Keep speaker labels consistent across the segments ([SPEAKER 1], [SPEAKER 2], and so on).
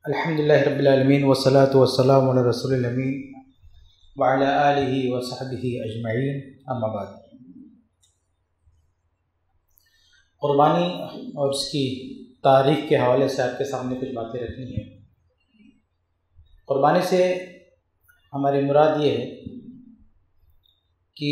[SPEAKER 1] अल्हम्दुलिल्लाहि रब्बिल आलमीन वस्सलातु वस्सलामु अला रसूलिल अमीन व अला आलिहि व सहबिहि अजमईन, अम्मा बाद। क़ुरबानी और उसकी तारीख़ के हवाले से आपके सामने कुछ बातें रखनी है। क़ुरबानी से हमारी मुराद ये है कि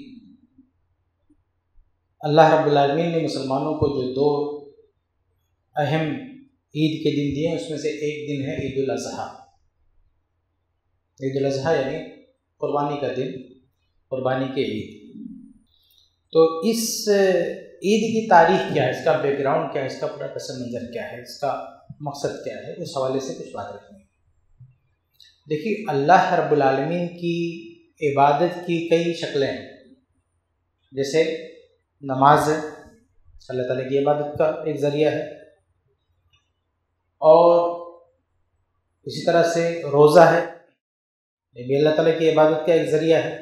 [SPEAKER 1] अल्लाह रब्बुल आलमीन ने मुसलमानों को जो दो अहम ईद के दिन दिए, उसमें से एक दिन है ईद उल अज़हा। ईद उल अज़हा यानी क़ुरबानी का दिन, क़ुरबानी के ईद। तो इस ईद की तारीख़ क्या है, इसका बैकग्राउंड क्या है, इसका पूरा पस मंज़र क्या है, इसका मकसद क्या है, उस हवाले से कुछ बात रखनी है। देखिए, अल्लाह रब्बुल आलमीन की इबादत की कई शक्लें हैं। जैसे नमाज अल्लाह ताला की इबादत का एक ज़रिया है, और इसी तरह से रोज़ा है, ये भी अल्लाह ताला की इबादत का एक ज़रिया है।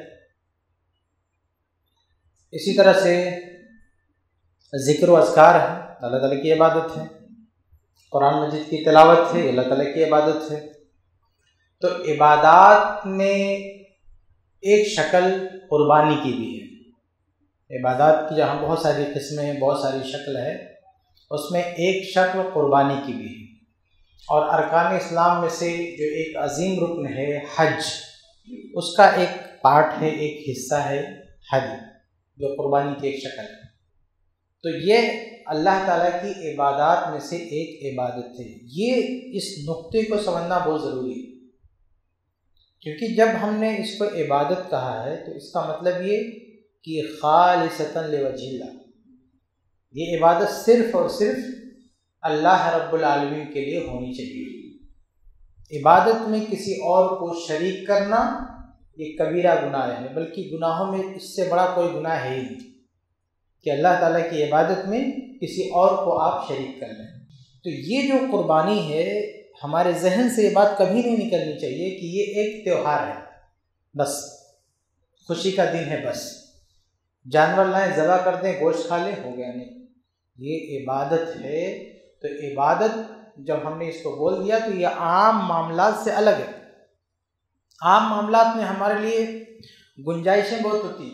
[SPEAKER 1] इसी तरह से ज़िक्र व अज़कार है, अल्लाह ताला की इबादत है। कुरान मजीद की तिलावत है, अल्लाह ताला की इबादत है। तो इबादत में एक शक्ल क़ुरबानी की भी है। इबादत की जहाँ बहुत सारी किस्में हैं, बहुत सारी शक्ल है, उसमें एक शक्ल क़ुरबानी की भी है। और अरकान इस्लाम में से जो एक अजीम रुकन है हज, उसका एक पार्ट है, एक हिस्सा है हज, जो क़ुरबानी की एक शक्ल है। तो ये अल्लाह ताला की इबादत में से एक इबादत है। ये इस नुक्ते को समझना बहुत ज़रूरी है, क्योंकि जब हमने इसको इबादत कहा है तो इसका मतलब ये कि खालिसतन लिवज्हिल्लाह, ये इबादत सिर्फ़ और सिर्फ अल्लाह रब्बुल आलमीन के लिए होनी चाहिए। इबादत में किसी और को शरीक करना ये कबीरा गुनाह है, बल्कि गुनाहों में इससे बड़ा कोई गुनाह है ही नहीं कि अल्लाह ताला की इबादत में किसी और को आप शरीक कर लें। तो ये जो क़ुरबानी है, हमारे जहन से ये बात कभी नहीं निकलनी चाहिए कि ये एक त्यौहार है, बस खुशी का दिन है, बस जानवर लाएं, ज़बह कर दें, गोश्त खा लें, हो गया। नहीं, ये इबादत है। तो इबादत जब हमने इसको बोल दिया तो ये आम मामलात से अलग है। आम मामलात में हमारे लिए गुंजाइशें बहुत होती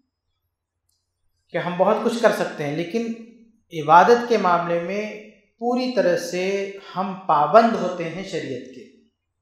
[SPEAKER 1] कि हम बहुत कुछ कर सकते हैं, लेकिन इबादत के मामले में पूरी तरह से हम पाबंद होते हैं शरीयत के,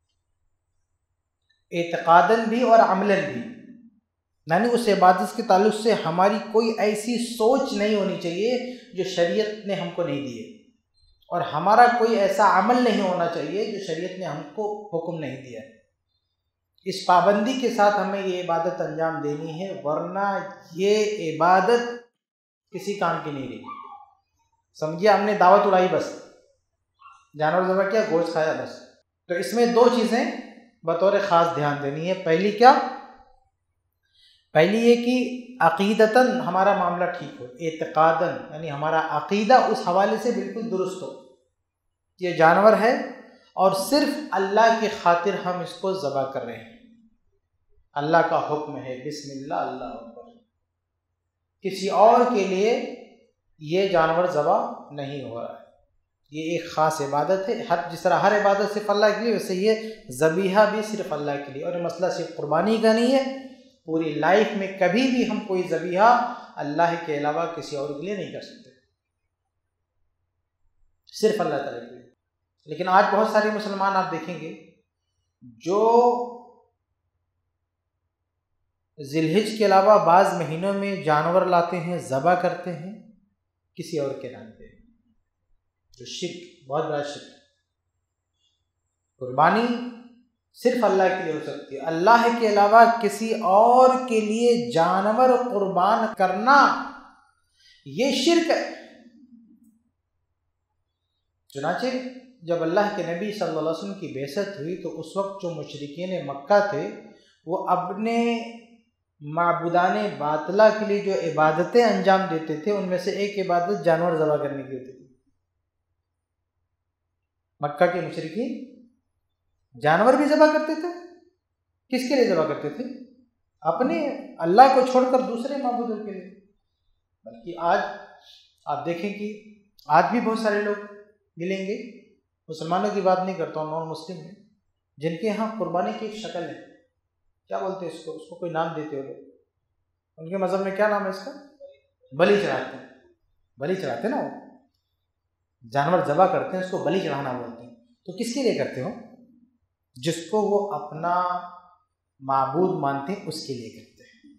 [SPEAKER 1] एतक़ादन भी और अमलन भी। यानी उस इबादत के ताल्लुक़ से हमारी कोई ऐसी सोच नहीं होनी चाहिए जो शरीयत ने हमको नहीं दी है, और हमारा कोई ऐसा अमल नहीं होना चाहिए जो शरीयत ने हमको हुक्म नहीं दिया है। इस पाबंदी के साथ हमें ये इबादत अंजाम देनी है, वरना ये इबादत किसी काम की नहीं रही। समझिए, हमने दावत उड़ाई, बस जानवर ज़बह किया, गोश्त खाया, बस। तो इसमें दो चीज़ें बतौर ख़ास ध्यान देनी है। पहली क्या? पहली ये कि अक़ीदतन हमारा मामला ठीक हो, एतक़ादन यानी हमारा अक़ीदा उस हवाले से बिल्कुल दुरुस्त हो। ये जानवर है और सिर्फ अल्लाह की खातिर हम इसको ज़बह कर रहे हैं, अल्लाह का हुक्म है, बिस्मिल्लाह अल्लाह अकबर। किसी और के लिए ये जानवर ज़बह नहीं हो रहा है। ये एक ख़ास इबादत है। जिस तरह हर इबादत सिर्फ अल्लाह के लिए, वैसे ये ज़बीहा भी सिर्फ अल्लाह के लिए। और ये मसला सिर्फ क़ुरबानी का नहीं है, पूरी लाइफ में कभी भी हम कोई ज़बीहा अल्लाह के अलावा किसी और के लिए नहीं कर सकते, सिर्फ अल्लाह ताला के लिए। लेकिन आज बहुत सारे मुसलमान आप देखेंगे जो ज़िलहिज के अलावा बाज़ महीनों में जानवर लाते हैं, ज़बह करते हैं किसी और के नाम पे, जो शिर्क, बहुत बड़ा शिर्क। कुर्बानी सिर्फ अल्लाह के लिए हो सकती है। अल्लाह के अलावा किसी और के लिए जानवर कुर्बान करना ये शिर्क है। चुनांचे जब अल्लाह के नबी सल्लल्लाहु अलैहि वसल्लम की बेइज्जत हुई तो उस वक्त जो मुशरिकीन मक्का थे वो अपने माबूदाने बातिला के लिए जो इबादतें अंजाम देते थे, उनमें से एक इबादत जानवर ज़बह करने की होती थी। मक्का के मुशरिकीन जानवर भी ज़बह करते थे। किसके लिए ज़बह करते थे? अपने अल्लाह को छोड़कर दूसरे माबूदों के लिए। बल्कि आज आप देखें कि आज भी बहुत सारे लोग मिलेंगे मुसलमानों की बात नहीं करता हूँ, नॉन मुस्लिम है, जिनके यहाँ कुर्बानी की एक शक्ल है, क्या बोलते हैं इसको, उसको कोई नाम देते हो लोग, उनके मज़हब में क्या नाम है इसका, बलि चढ़ाते हैं। बलि चढ़ाते ना, वो जानवर ज़बह करते हैं, उसको बलि चढ़ाना बोलते हैं। तो किसके लिए करते हो? जिसको वो अपना माबूद मानते हैं उसके लिए करते हैं।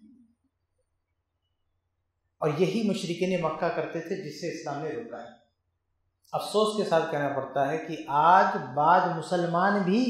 [SPEAKER 1] और यही मुशरिकीन मक्का करते थे, जिससे इस्लाम ने रोका है। अफसोस के साथ कहना पड़ता है कि आज बाद मुसलमान भी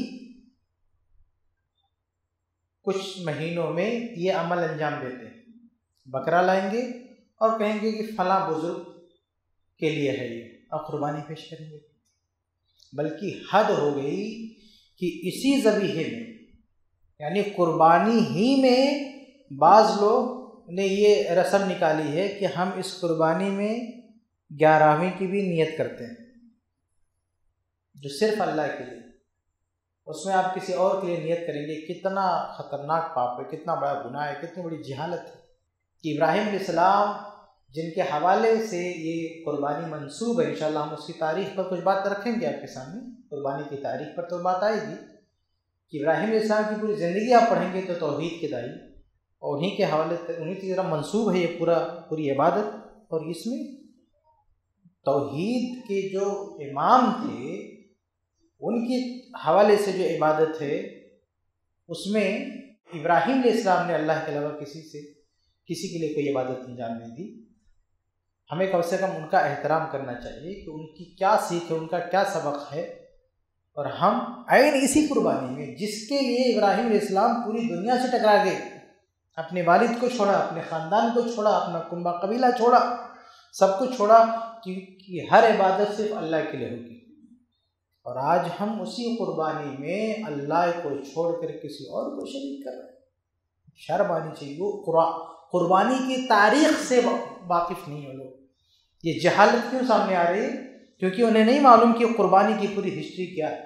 [SPEAKER 1] कुछ महीनों में ये अमल अंजाम देते हैं, बकरा लाएंगे और कहेंगे कि फलां बुजुर्ग के लिए है ये, और कुर्बानी पेश करेंगे। बल्कि हद हो गई कि इसी ज़बीहे में, यानी कुर्बानी ही में बाज़ लोग ने ये रस्म निकाली है कि हम इस कुर्बानी में 11वीं की भी नियत करते हैं, जो सिर्फ अल्लाह के लिए। उसमें आप किसी और के लिए नियत करेंगे, कितना ख़तरनाक पाप है, कितना बड़ा गुनाह है, कितनी बड़ी जहालत है। कि इब्राहीम अलैहिस्सलाम जिनके हवाले से ये कुर्बानी मंसूब है, इंशाअल्लाह हम उसकी तारीख़ पर कुछ बात रखेंगे आपके सामने, कुर्बानी की तारीख़ पर तो बात आएगी कि इब्राहीम अलैहिस्सलाम की पूरी ज़िंदगी आप पढ़ेंगे तो तौहीद के दाई, और उन्हीं के हवाले उन्हीं की तरफ मंसूब है ये पूरी इबादत। और इसमें तौहीद के जो इमाम थे उनके हवाले से जो इबादत है, उसमें इब्राहीम अलैहिस्सलाम ने अल्लाह के अलावा किसी के लिए कोई इबादत अंजाम नहीं दी। हमें कम से कम उनका एहतराम करना चाहिए कि उनकी क्या सीख है, उनका क्या सबक है। और हम ऐन इसी कुर्बानी में, जिसके लिए इब्राहीम अलैहिस्सलाम पूरी दुनिया से टकरा गए, अपने वालिद को छोड़ा, अपने ख़ानदान को छोड़ा, अपना कुंबा कबीला छोड़ा, सब कुछ छोड़ा, क्योंकि हर इबादत सिर्फ अल्लाह के लिए होगी। और आज हम उसी कुर्बानी में अल्लाह को छोड़कर किसी और को शरीक कर रहे हैं। शर्म आनी चाहिए। वो कुर्बानी की तारीख़ से वाकिफ़ नहीं हो लोग। ये जहालत क्यों सामने आ रही है? क्योंकि उन्हें नहीं मालूम कि कुर्बानी की पूरी हिस्ट्री क्या है।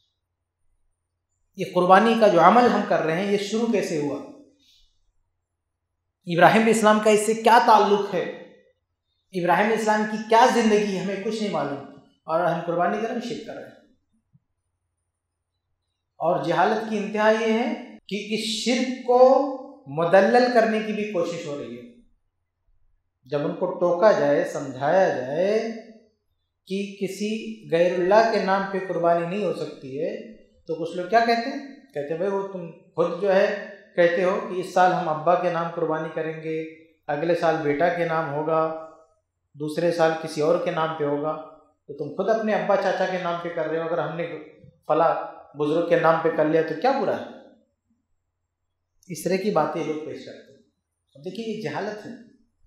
[SPEAKER 1] ये कुर्बानी का जो अमल हम कर रहे हैं, ये शुरू कैसे हुआ, इब्राहीम अलैहिस्सलाम का इससे क्या ताल्लुक़ है, इब्राहीम अलैहिस्सलाम की क्या ज़िंदगी, हमें कुछ नहीं मालूम, और हम कुर्बानी कर रहे हैं, शिर्क कर रहे हैं। और जहालत की इंतहा ये है कि इस शिर्क को मुदल्लल करने की भी कोशिश हो रही है। जब उनको टोका जाए, समझाया जाए कि किसी गैरुल्लाह के नाम पे कुर्बानी नहीं हो सकती है, तो कुछ लोग क्या कहते हैं? कहते हैं भाई वो तुम खुद जो है कहते हो कि इस साल हम अब्बा के नाम कुर्बानी करेंगे, अगले साल बेटा के नाम होगा, दूसरे साल किसी और के नाम पे होगा, तो तुम खुद अपने अब्बा चाचा के नाम पे कर रहे हो। अगर हमने फला बुजुर्ग के नाम पे कर लिया तो क्या बुरा है? इस तरह की बातें लोग पेश करते हैं। अब देखिए, ये जहालत है।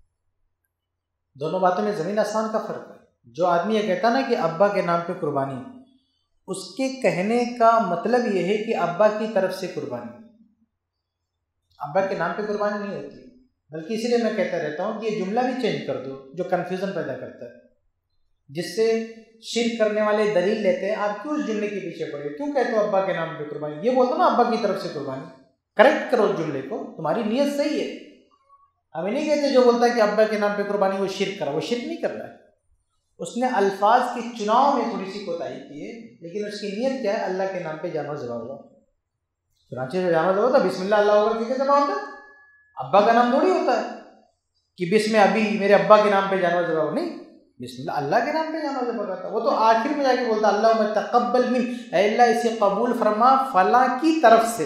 [SPEAKER 1] दोनों बातों में ज़मीन आसमान का फ़र्क है। जो आदमी ये कहता ना कि अब्बा के नाम पे कुर्बानी, उसके कहने का मतलब ये है कि अब्बा की तरफ से कुर्बानी, अब्बा के नाम पे कुर्बानी नहीं होती। बल्कि इसीलिए मैं कहता रहता हूँ कि ये जुमला भी चेंज कर दो, जो कन्फ्यूज़न पैदा करता है, जिससे शिर्क करने वाले दलील लेते हैं। आप क्यों उस जुमले के पीछे पड़े हो? क्यों कहते हो अब्बा के नाम पे कुर्बानी? ये बोलते ना अब्बा की तरफ से कुर्बानी। करेक्ट करो जुमले को, तुम्हारी नीयत सही है। हमें नहीं कहते जो बोलता है कि अब्बा के नाम पे कुर्बानी वो शिर्क करा, वो शिर्क नहीं कर रहा है। उसने अल्फाज के चुनाव में थोड़ी सी कोताही की है, लेकिन उसकी नीयत क्या है? अल्लाह के नाम पे जानवर ज़बह हुआ। कराची में जानवर ज़बह होता, बिस्मिल्लाह अल्लाह अकबर किसके ज़बह होता है? अब्बा का नाम थोड़ी होता है कि बिस्म अभी मेरे अब्बा के नाम पे जानवर ज़बह हो, नहीं, बिस्मिल्लाह अल्लाह के नाम पे जानवर ज़बह करता। वो तो आखिर में जाके बोलता अल्लाहुम्मा तक़ब्बल मिन, अल्लाह इसे कबूल फरमा फला की तरफ से।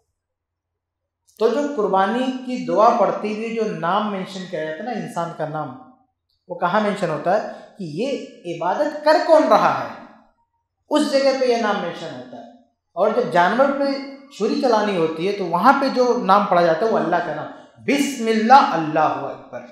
[SPEAKER 1] तो जो कुर्बानी की दुआ पढ़ती हुई जो नाम मेंशन किया जाता है ना, इंसान का नाम, वो कहाँ मेंशन होता है कि ये इबादत कर कौन रहा है, उस जगह पे ये नाम मेंशन होता है। और जब जानवर पे छुरी चलानी होती है तो वहाँ पे जो नाम पढ़ा जाता है वो अल्लाह का नाम, बिस्मिल्लाह अल्लाहु अकबर,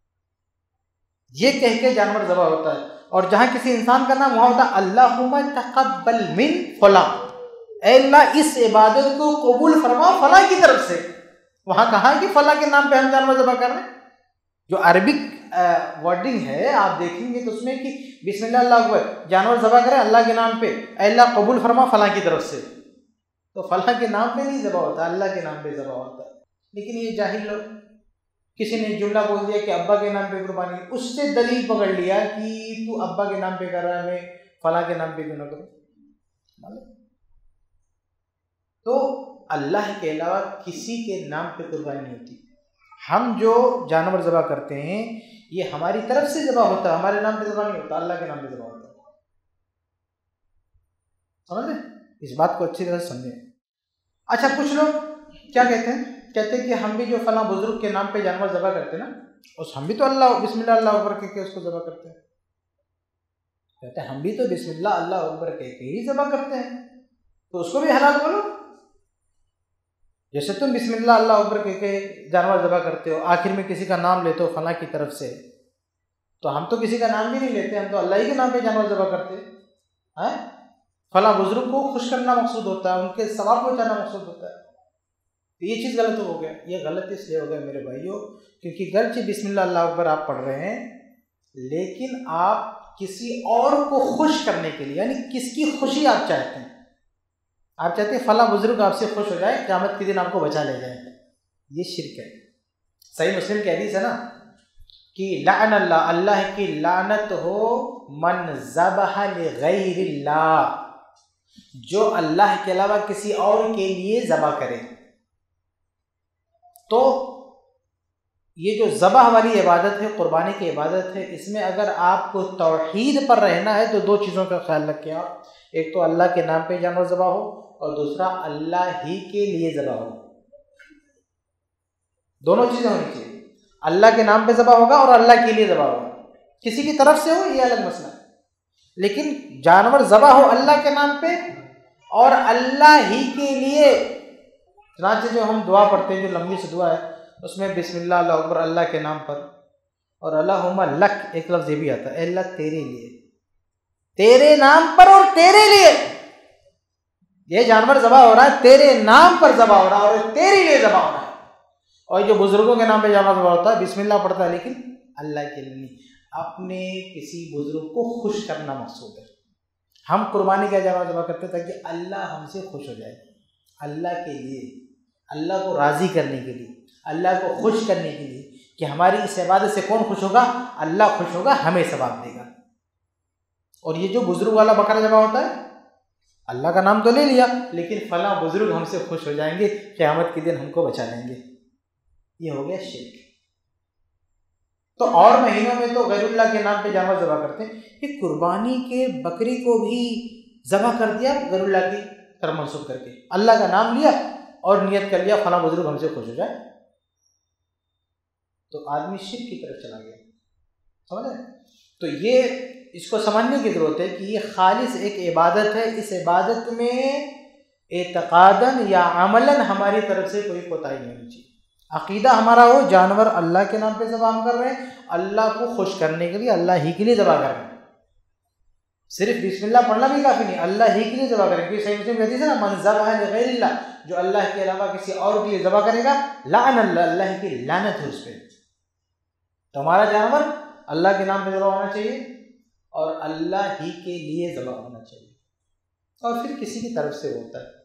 [SPEAKER 1] ये कह के जानवर ज़बह होता है। और जहाँ किसी इंसान का नाम, वहाँ होता है अल्लाहुम्मा तक़ब्बल मिन फला, अल्लाह इस इबादत को कबूल फरमा फला की तरफ से। वहाँ कहा है कि फला के नाम पे हम जानवर ज़बह कर रहे हैं। जो अरबिक वर्डिंग है आप देखेंगे तो उसमें कि बिस्मिल्लाह अल्लाहु अकबर, जानवर ज़बह करें अल्लाह के नाम पे, अल्लाह कबूल फरमा फला की तरफ से। तो फला के नाम पे नहीं ज़बह होता, अल्लाह के नाम पे ज़बह होता है। लेकिन ये जाहिल लोग, किसी ने जुमला बोल दिया कि अब्बा के नाम पे कुर्बानी, उससे दलील पकड़ लिया कि तू अब्बा के नाम पे कर रहा है, मैं फला के नाम पे क्यों ना करूँ। तो अल्लाह के अलावा किसी के नाम पे कुर्बानी नहीं होती। हम जो जानवर ज़बह करते हैं ये हमारी तरफ से ज़बह होता है, हमारे नाम पे ज़बह नहीं होता, अल्लाह के नाम पे ज़बह होता है। समझ रहे? इस बात को अच्छी तरह समझें। अच्छा, कुछ लोग क्या कहते हैं कि हम भी जो फला बुजुर्ग के नाम पे जानवर ज़बह करते हैं ना, उस हम भी तो अल्लाह बिस्मिल्लाह अल्लाह अकबर कह के उसको ज़बह करते हैं। कहते हैं हम भी तो बिस्मिल्लाह अल्लाह अकबर कह के ही ज़बह करते हैं, तो उसको भी हलाल बोलो। जैसे तुम बिस्मिल्लाह अल्लाह अकबर कह के जानवर ज़बह करते हो, आखिर में किसी का नाम लेते हो फला की तरफ से, तो हम तो किसी का नाम भी नहीं लेते, हम तो अल्लाह ही के नाम पे जानवर ज़बह करते हैं। फला बुजुर्ग को खुश करना मकसूद होता है, उनके सवाब पहुँचाना मकसूद होता है। तो ये चीज़ गलत हो गया। ये गलत इसलिए हो गया मेरे भाइयों, क्योंकि गर्चे बिस्मिल्लाह अल्लाह अकबर आप पढ़ रहे हैं, लेकिन आप किसी और को खुश करने के लिए, यानी किसकी खुशी आप चाहते हैं, आप चाहते हैं फला बुजुर्ग आपसे खुश हो जाए, क़यामत के दिन आपको बचा ले जाए, ये शिर्क है। सही मुस्लिम की हदीस है ना कि लान अल्लाह, अल्लाह की लानत हो मन ज़बह लिग़ैरिल्लाह, जो अल्लाह के अलावा किसी और के लिए ज़बह करे। तो ये जो ज़बह वाली इबादत है, कुर्बानी की इबादत है, इसमें अगर आपको तौहीद पर रहना है तो दो चीज़ों का ख्याल रखें आप। एक तो अल्लाह के नाम पे जानवर ज़बह हो, और दूसरा अल्लाह ही के लिए ज़बह हो। दोनों चीज़ें होनी चाहिए, अल्लाह के नाम पे ज़बह होगा और अल्लाह के लिए ज़बह होगा। किसी की तरफ से हो ये अलग मसला है, लेकिन जानवर ज़बह हो अल्लाह के नाम पे और अल्लाह ही के लिए। चनाचे जो हम दुआ पढ़ते हैं, जो लंबी सी दुआ है, उसमें बिस्मिल्लाह अल्लाह अकबर अल्लाह के नाम पर, और अल्लाहुम्मा लक एक लफ्ज़ ये भी आता है, अल्लाह तेरे लिए, तेरे नाम पर और तेरे लिए। ये जानवर ज़बह हो रहा है तेरे नाम पर ज़बह हो रहा है और तेरे लिए ज़बह हो रहा है। और जो बुजुर्गों के नाम पे जानवर ज़बह होता है बिस्मिल्लाह पढ़ता है, लेकिन अल्लाह के लिए नहीं, अपने किसी बुजुर्ग को खुश करना मकसूद है। हम कुर्बानी का जानवर ज़बह करते ताकि अल्लाह हमसे खुश हो जाए, अल्लाह के लिए, अल्लाह को राज़ी करने के लिए, अल्लाह को खुश करने के लिए, कि हमारी इस इबादत से कौन खुश होगा, अल्लाह खुश होगा, हमें सवाब देगा। और ये जो बुजुर्ग वाला बकरा ज़बह होता है, अल्लाह का नाम तो ले लिया, लेकिन फला बुजुर्ग हमसे खुश हो जाएंगे, क़यामत के दिन हमको बचा लेंगे, ये हो गया शिर्क। तो और महीनों में तो गैरुल्लाह के नाम पे जानवर ज़बह करते हैं, कि कुर्बानी के बकरी को भी ज़बह कर दिया गैरुल्लाह की तरफ मंसूब करके, अल्लाह का नाम लिया और नियत कर लिया फला बुजुर्ग हमसे खुश हो जाए, तो आदमी शिर्क की तरफ चला गया। समझे? तो ये इसको समझने की ज़रूरत है कि ये खालिस एक इबादत है, इस इबादत में एतक़ादन या अमलन हमारी तरफ से कोई कोताही नहीं होनी चाहिए। अक़ीदा हमारा हो जानवर अल्लाह के नाम पे ज़बह हम कर रहे हैं, अल्लाह को खुश करने के लिए, अल्लाह ही के लिए ज़बह कर रहे हैं। सिर्फ बिस्मिल्लाह पढ़ना भी काफ़ी नहीं, अल्लाह ही के लिए ज़बह करें। क्योंकि सही मुस्लिम हदीस है ना, मन ज़बह लिग़ैरिल्लाह, जो अल्लाह के अलावा किसी और के लिए ज़बह करेगा, लान अल्लाह, अल्लाह की लानत है उस पर। तो हमारा जानवर अल्लाह के नाम पे ज़बह होना चाहिए और अल्लाह ही के लिए ज़बह होना चाहिए, और फिर किसी की तरफ से होता है।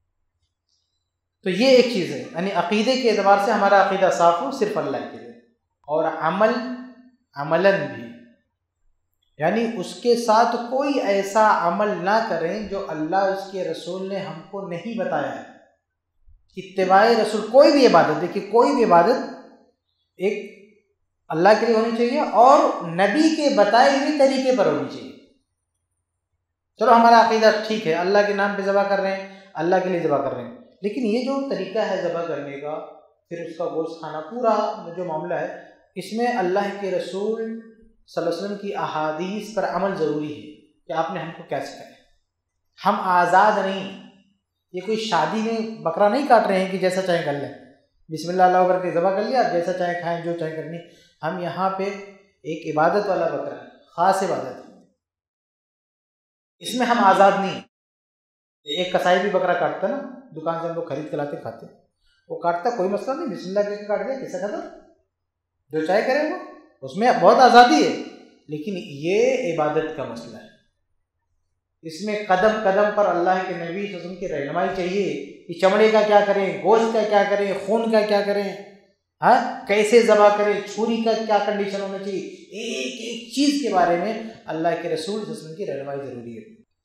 [SPEAKER 1] तो ये एक चीज़ है, यानी अक़ीदे के एतबार से हमारा अक़ीदा साफ़ हो सिर्फ अल्लाह के लिए, और अमलन भी, यानी उसके साथ कोई ऐसा अमल ना करें जो अल्लाह उसके रसूल ने हमको नहीं बताया है। इत्तिबाए रसूल, कोई भी इबादत, देखिए कोई भी इबादत एक अल्लाह के लिए होनी चाहिए और नबी के बताए हुए तरीके पर होनी चाहिए। चलो हमारा अक़ीदा ठीक है, अल्लाह के नाम पे ज़बह कर रहे हैं, अल्लाह के लिए ज़बह कर रहे हैं, लेकिन ये जो तरीका है ज़बह करने का, फिर उसका गोश्त खाना, पूरा जो मामला है, इसमें अल्लाह के रसूल सल्लल्लाहु अलैहि वसल्लम की अहादीस पर अमल ज़रूरी है कि आपने हमको क्या सिखाया। हम आज़ाद नहीं, ये कोई शादी में बकरा नहीं काट रहे हैं कि जैसा चाहे कर लें, बिस्मिल्लाह अल्लाह करके ज़बह कर लिया, जैसा चाहे खाएं, जो चाहे करनी। हम यहाँ पे एक इबादत वाला बकरा है, ख़ास इबादत, इसमें हम आज़ाद नहीं। एक कसाई भी बकरा काटता है ना, दुकान से हम लोग खरीद के लाते खाते, वो काटता, कोई मसला नहीं, बिस्मिल्लाह करके काट दिया, किसा खत्म, जो चाहे करे वो, उसमें बहुत आज़ादी है। लेकिन ये इबादत का मसला है, इसमें कदम कदम पर अल्लाह के नबी सल्लल्लाहु अलैहि वसल्लम की रहनुमाई चाहिए कि चमड़े का क्या करें, गोश्त का क्या करें, खून का क्या करें, हाँ कैसे ज़बह करें, छुरी का क्या कंडीशन होना चाहिए, एक एक चीज़ के बारे में अल्लाह के रसूल सल्लल्लाहु अलैहि वसल्लम की रहनुमाई ज़रूरी है।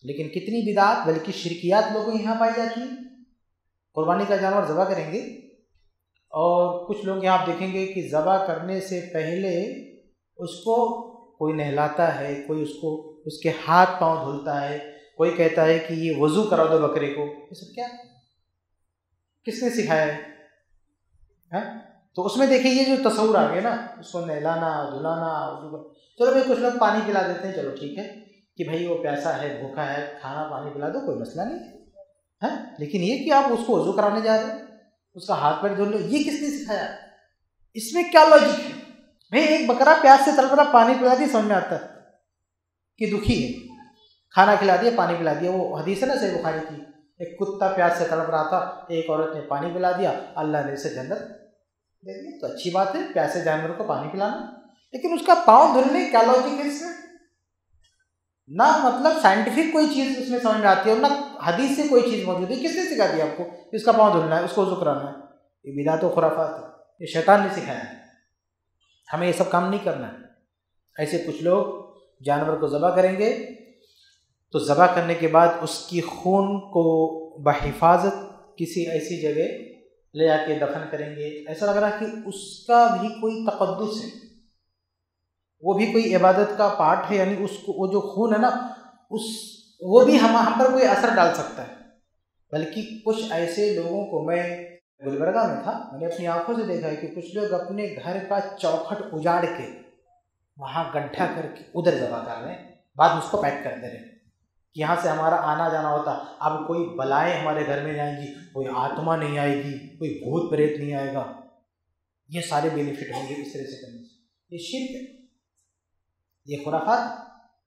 [SPEAKER 1] लेकिन कितनी बिदात बल्कि शिरकियात लोगों के यहाँ पाई जाती है। कुर्बानी का जानवर ज़बह करेंगे और कुछ लोग यहाँ आप देखेंगे कि ज़बह करने से पहले उसको कोई नहलाता है, कोई उसको उसके हाथ पांव धुलता है, कोई कहता है कि ये वज़ू करा दो बकरे को। ये सब क्या, किसने सिखाया है? तो उसमें देखिए ये जो तस्वुर आ गया ना, उसको नहलाना धुलाना। चलो भाई कुछ लोग पानी पिला देते हैं, चलो ठीक है कि भाई वो प्यासा है, भूखा है, खाना पानी पिला दो, कोई मसला नहीं है। लेकिन ये कि आप उसको वज़ू कराने जा रहे हैं, उसका हाथ पैर धुल लो, ये किसने सिखाया? इसमें क्या लॉजिक है भाई? एक बकरा प्यास से तड़प रहा, पानी पिला दिया, समझ में आता है कि दुखी है, खाना खिला दिया, पानी पिला दिया। वो हदीस है ना सही बुखारी की, एक कुत्ता प्यास से तड़प रहा था, एक औरत ने पानी पिला दिया, अल्लाह ने इसे जन्नत दे दी। तो अच्छी बात है प्यासे जानवरों को पानी पिलाना, लेकिन उसका पाँव धुलने क्या लॉजिक है इसमें? ना मतलब साइंटिफिक कोई चीज़ उसमें समझ में आती है और ना हदीस से कोई चीज़ मौजूद है। किसने सिखा दी आपको इसका पाँव धुलना है, उसको वज़ू कराना है? ये बिदात व खुराफात है, ये शैतान ने सिखाया है। हमें ये सब काम नहीं करना है। ऐसे कुछ लोग जानवर को ज़बह करेंगे तो ज़बह करने के बाद उसकी खून को बहिफाजत किसी ऐसी जगह ले आके दफन करेंगे। ऐसा लग रहा है कि उसका भी कोई तक़द्दुस है, वो भी कोई इबादत का पार्ट है, यानी उसको वो जो खून है ना वो भी हम पर कोई असर डाल सकता है। बल्कि कुछ ऐसे लोगों को, मैं गुलबर्गा में था, मैंने अपनी आंखों से देखा है कि कुछ लोग अपने घर का चौखट उजाड़ के वहाँ गड्ढा करके उधर ज़बह कर रहे हैं, बाद में उसको पैक कर दे रहे हैं कि यहाँ से हमारा आना जाना होता, अब कोई बलाएं हमारे घर में नहीं आएंगी, कोई आत्मा नहीं आएगी, कोई भूत प्रेत नहीं आएगा, ये सारे बेनिफिट होंगे इस तरह से करने से। ये शिर्क है, ये खुराफात,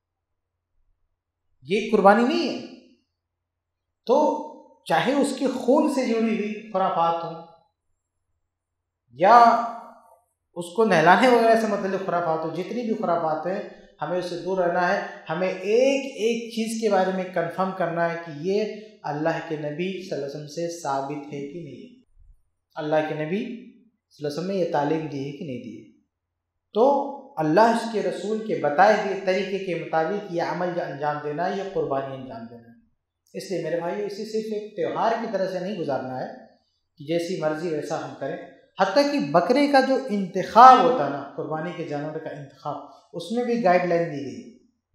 [SPEAKER 1] ये कुर्बानी नहीं है। तो चाहे उसके खून से जुड़ी हुई खुराफात हो या उसको नहलाने वगैरह से मतलब खुराफात हो, जितनी भी खुराफात है हमें उससे दूर रहना है। हमें एक एक चीज़ के बारे में कंफर्म करना है कि ये अल्लाह के नबी सल्लल्लाहु अलैहि वसल्लम से साबित है कि नहीं है, अल्लाह के नबी सल्लल्लाहु अलैहि वसल्लम ने ये तालीम दी है कि नहीं दी है। तो अल्लाह के रसूल के बताए हुए तरीके के मुताबिक ये अमल जो अंजाम देना है, ये कुर्बानी अंजाम देना है। इसलिए मेरे भाई इसे सिर्फ एक त्यौहार की तरह से नहीं गुजारना है कि जैसी मर्जी वैसा हम करें। हत्ता कि बकरे का जो इंतखाब होता है ना, कुर्बानी के जानवर का इंतखाब, उसमें भी गाइडलाइन दी गई।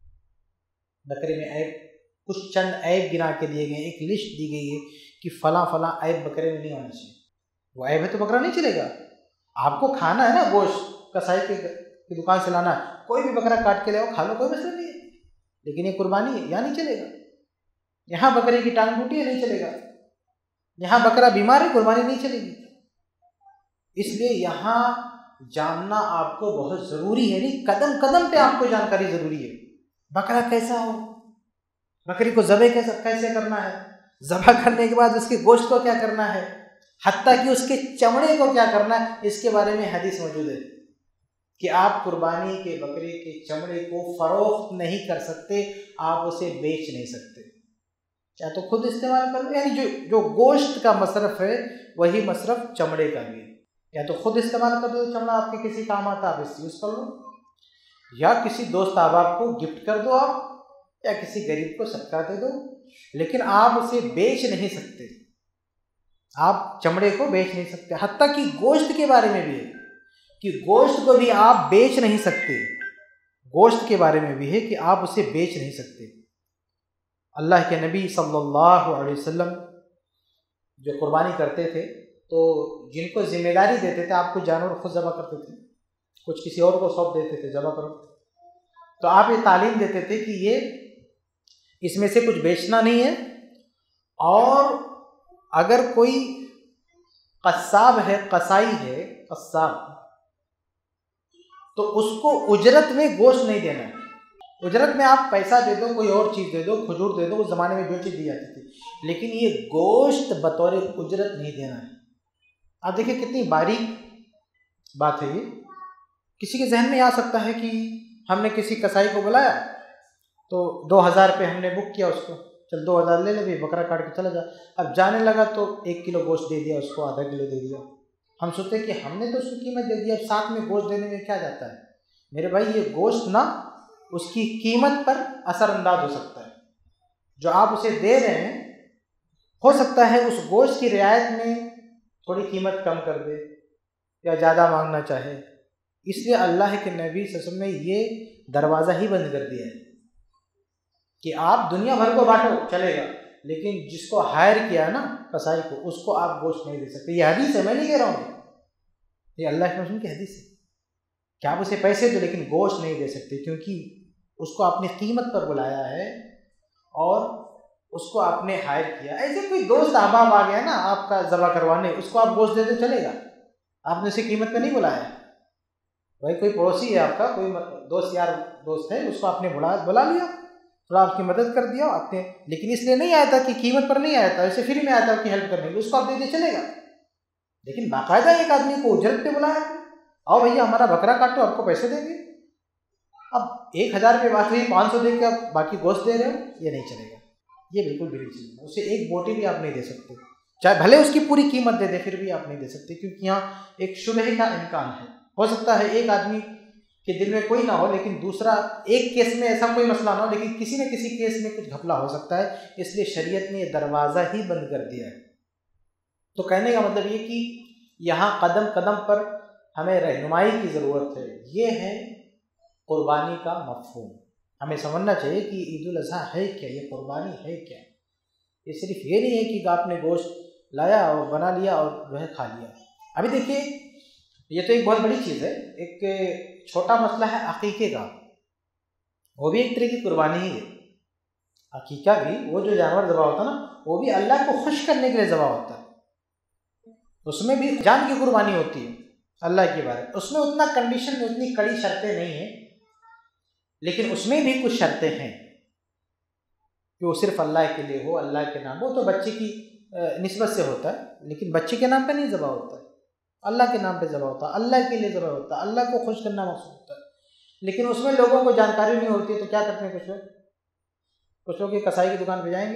[SPEAKER 1] बकरे में ऐब, कुछ चंद ऐब गिना के दिए गए, एक लिस्ट दी गई है कि फला फला ऐब बकरे में नहीं होना चाहिए। वो ऐब है तो बकरा नहीं चलेगा। आपको खाना है ना गोश्त, कसाई की दुकान से लाना, कोई भी बकरा काट के ले आओ, खा लो, कोई मसला नहीं है। लेकिन ये कुर्बानी है, यहाँ नहीं चलेगा। यहाँ बकरे की टांग टूटी है, नहीं चलेगा। यहाँ बकरा बीमार है, कुर्बानी नहीं चलेगी। इसलिए यहाँ जानना आपको बहुत ज़रूरी है, नहीं कदम कदम पे आपको जानकारी ज़रूरी है। बकरा कैसा हो, बकरी को ज़बह कैसे करना है, ज़बह करने के बाद उसके गोश्त को क्या करना है, हत्ता कि उसके चमड़े को क्या करना है, इसके बारे में हदीस मौजूद है कि आप कुर्बानी के बकरे के चमड़े को फ़रोख्त नहीं कर सकते, आप उसे बेच नहीं सकते, या तो खुद इस्तेमाल कर लो, यानी जो गोश्त का मसरफ़ है वही मसरफ़ चमड़े का भी है। या तो खुद इस्तेमाल कर दो, चमड़ा आपके किसी काम आता है आप इसे यूज़ कर लो, या किसी दोस्त अहबाब को गिफ्ट कर दो आप, या किसी गरीब को सदका दे दो। लेकिन आप उसे बेच नहीं सकते, आप चमड़े को बेच नहीं सकते। हत्ता कि गोश्त के बारे में भी है कि गोश्त को भी आप बेच नहीं सकते, गोश्त के बारे में भी है कि आप उसे बेच नहीं सकते। अल्लाह के नबी सल्लल्लाहु अलैहि वसल्लम जो कुर्बानी करते थे तो जिनको जिम्मेदारी देते थे, आपको जानवर खुद ज़बह करते थे, कुछ किसी और को सौंप देते थे ज़बह करो, तो आप ये तालीम देते थे कि ये इसमें से कुछ बेचना नहीं है, और अगर कोई कस्साब है, कसाई है, कस्साब, तो उसको उजरत में गोश्त नहीं देना है। उजरत में आप पैसा दे दो, कोई और चीज़ दे दो, खजूर दे दो, उस ज़माने में जो चीज़ दी जाती थी, लेकिन ये गोश्त बतौर उजरत नहीं देना है। आप देखिए कितनी बारीक बात है ये। किसी के जहन में आ सकता है कि हमने किसी कसाई को बुलाया तो 2000 रुपये हमने बुक किया उसको, चल 2000 ले ले भाई, बकरा काट के चला जा। अब जाने लगा तो 1 किलो गोश्त दे दिया उसको, आधा किलो दे दिया। हम सोचते कि हमने तो उसको कीमत दे दी, अब साथ में गोश्त देने में क्या जाता है। मेरे भाई ये गोश्त ना उसकी कीमत पर असरअंदाज हो सकता है। जो आप उसे दे रहे हैं, हो सकता है उस गोश्त की रियायत में थोड़ी कीमत कम कर दे या ज़्यादा मांगना चाहे। इसलिए अल्लाह के नबी सल्लल्लाहु अलैहि वसल्लम ने ये दरवाज़ा ही बंद कर दिया है कि आप दुनिया भर को बांटो चलेगा, लेकिन जिसको हायर किया है ना कसाई को, उसको आप गोश्त नहीं दे सकते। ये हदीस है, मैं नहीं कह रहा हूँ, ये अल्लाह के रसूल की हदीस है कि आप उसे पैसे दो लेकिन गोश्त नहीं दे सकते, क्योंकि उसको आपने कीमत पर बुलाया है और उसको आपने हायर किया। ऐसे कोई दोस्त अहबाब आ गया ना आपका ज़बह करवाने, उसको आप गोश्त दे दो चलेगा, आपने उसे कीमत पर नहीं बुलाया। भाई कोई पड़ोसी है आपका, कोई दोस्त यार दोस्त है, उसको आपने बुला लिया, थोड़ा आपकी मदद कर दिया आपने, लेकिन इसलिए नहीं आया था कि कीमत पर नहीं आया था, ऐसे फ्री में आया था कि हेल्प करने के लिए, उसको आप दे दे चलेगा। लेकिन बाकायदा एक आदमी को उजरत पे बुलाया, आओ भैया हमारा बकरा काटो, आपको पैसे देंगे। अब 1000 रुपये बात हुई, 500 दे के आप बाकी गोश्त दे रहे हो, ये नहीं चलेगा, ये बिल्कुल भी नहीं चलेगा। उसे एक बोटी भी आप नहीं दे सकते, चाहे भले उसकी पूरी कीमत दे दे, फिर भी आप नहीं दे सकते, क्योंकि यहाँ एक शुबह का इम्कान है। हो सकता है एक आदमी के दिल में कोई ना हो, लेकिन दूसरा एक केस में ऐसा कोई मसला ना हो, लेकिन किसी न किसी केस में कुछ घपला हो सकता है, इसलिए शरीयत ने दरवाज़ा ही बंद कर दिया है। तो कहने का मतलब ये कि यहाँ कदम कदम पर हमें रहनुमाई की ज़रूरत है। ये है कुर्बानी का मफ़हूम। हमें समझना चाहिए कि ईद उल अज़हा है क्या, ये कुर्बानी है क्या। ये सिर्फ ये नहीं है कि आपने गोश्त लाया और बना लिया और वह खा लिया। अभी देखिए, ये तो एक बहुत बड़ी चीज़ है। एक छोटा मसला है अकीके का, वो भी एक तरह की कुर्बानी ही है। अकीका भी, वो जो जानवर ज़बह होता है ना, वो भी अल्लाह को खुश करने के लिए ज़बह होता है, उसमें भी जान की कुर्बानी होती है अल्लाह की बात। उसमें उतना कंडीशन में उतनी कड़ी शर्तें नहीं हैं, लेकिन उसमें भी कुछ शर्तें हैं कि वो सिर्फ अल्लाह के लिए हो, अल्लाह के नाम हो। तो बच्चे की निस्बत से होता है, लेकिन बच्चे के नाम पे नहीं ज़बह होता है, अल्लाह के नाम पे ज़बह होता है, अल्लाह के लिए ज़बह होता है, अल्लाह को खुश करना मकसूद होता है। लेकिन उसमें लोगों को जानकारी नहीं होती है, तो क्या करते हैं कुछ लोग ये कसाई की दुकान पे जाएंगे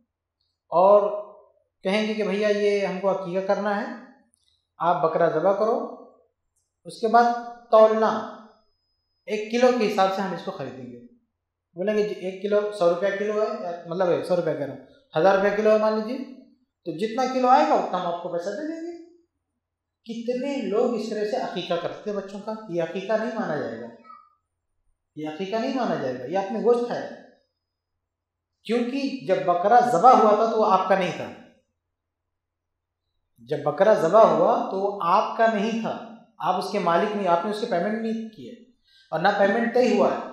[SPEAKER 1] और कहेंगे कि भैया ये हमको अकीका करना है, आप बकरा ज़बह करो, उसके बाद तौलना 1 किलो के हिसाब से हम इसको खरीदेंगे। बोलेंगे 1 किलो 100 रुपया किलो है, मतलब 100 रुपया कह रहा हूँ, 1000 रुपया किलो है मान लीजिए, तो जितना किलो आएगा उतना हम आपको पैसा दे देंगे। कितने लोग इस तरह से अकीका करते हैं बच्चों का। ये अकीका नहीं माना जाएगा, ये अकीका नहीं माना जाएगा, ये आपने गोश्त खाया। क्योंकि जब बकरा ज़बह हुआ था तो वो आपका नहीं था। जब बकरा ज़बह हुआ तो वो आपका नहीं था, आप उसके मालिक नहीं, आपने उसके पेमेंट नहीं किए, और ना पेमेंट तय हुआ है।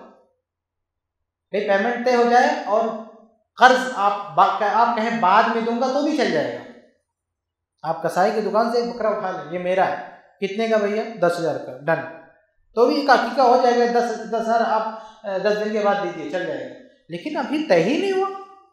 [SPEAKER 1] भाई पेमेंट तय हो जाए और कर्ज आप कहें बाद में दूंगा तो भी चल जाएगा। आप कसाई की दुकान से एक बकरा उठा लें, ये मेरा है, कितने का भैया, 10,000 का, डन, तो भी एक अकीका हो जाएगा। 10,000 आप 10 दिन के बाद दीजिए, चल जाएगा। लेकिन अभी तय ही नहीं हुआ,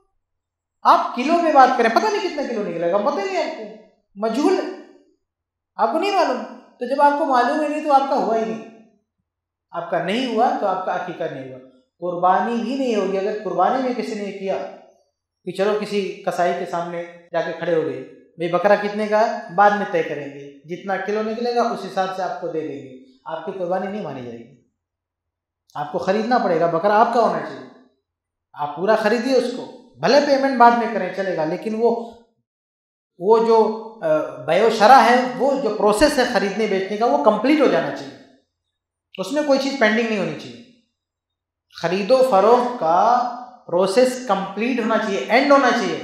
[SPEAKER 1] आप किलो में बात करें, पता नहीं कितना किलो निकलेगा, पता नहीं आपको, मजहूल है, आपको नहीं मालूम। तो जब आपको मालूम ही नहीं तो आपका हुआ ही नहीं, आपका नहीं हुआ तो आपका अकीका नहीं हुआ। कुर्बानी भी नहीं होगी अगर कुर्बानी में किसी ने किया कि चलो किसी कसाई के सामने जाके खड़े हो गए, भाई बकरा कितने का है, बाद में तय करेंगे, जितना किलो निकलेगा उस हिसाब से आपको दे देंगे, आपकी कुर्बानी नहीं मानी जाएगी। आपको खरीदना पड़ेगा, बकरा आपका होना चाहिए, आप पूरा खरीदिए उसको, भले पेमेंट बाद में करें चलेगा, लेकिन वो जो बयो शरा है, वो जो प्रोसेस है खरीदने बेचने का, वो कंप्लीट हो जाना चाहिए, उसमें कोई चीज़ पेंडिंग नहीं होनी चाहिए। खरीदो फरोख्त का प्रोसेस कंप्लीट होना चाहिए, एंड होना चाहिए।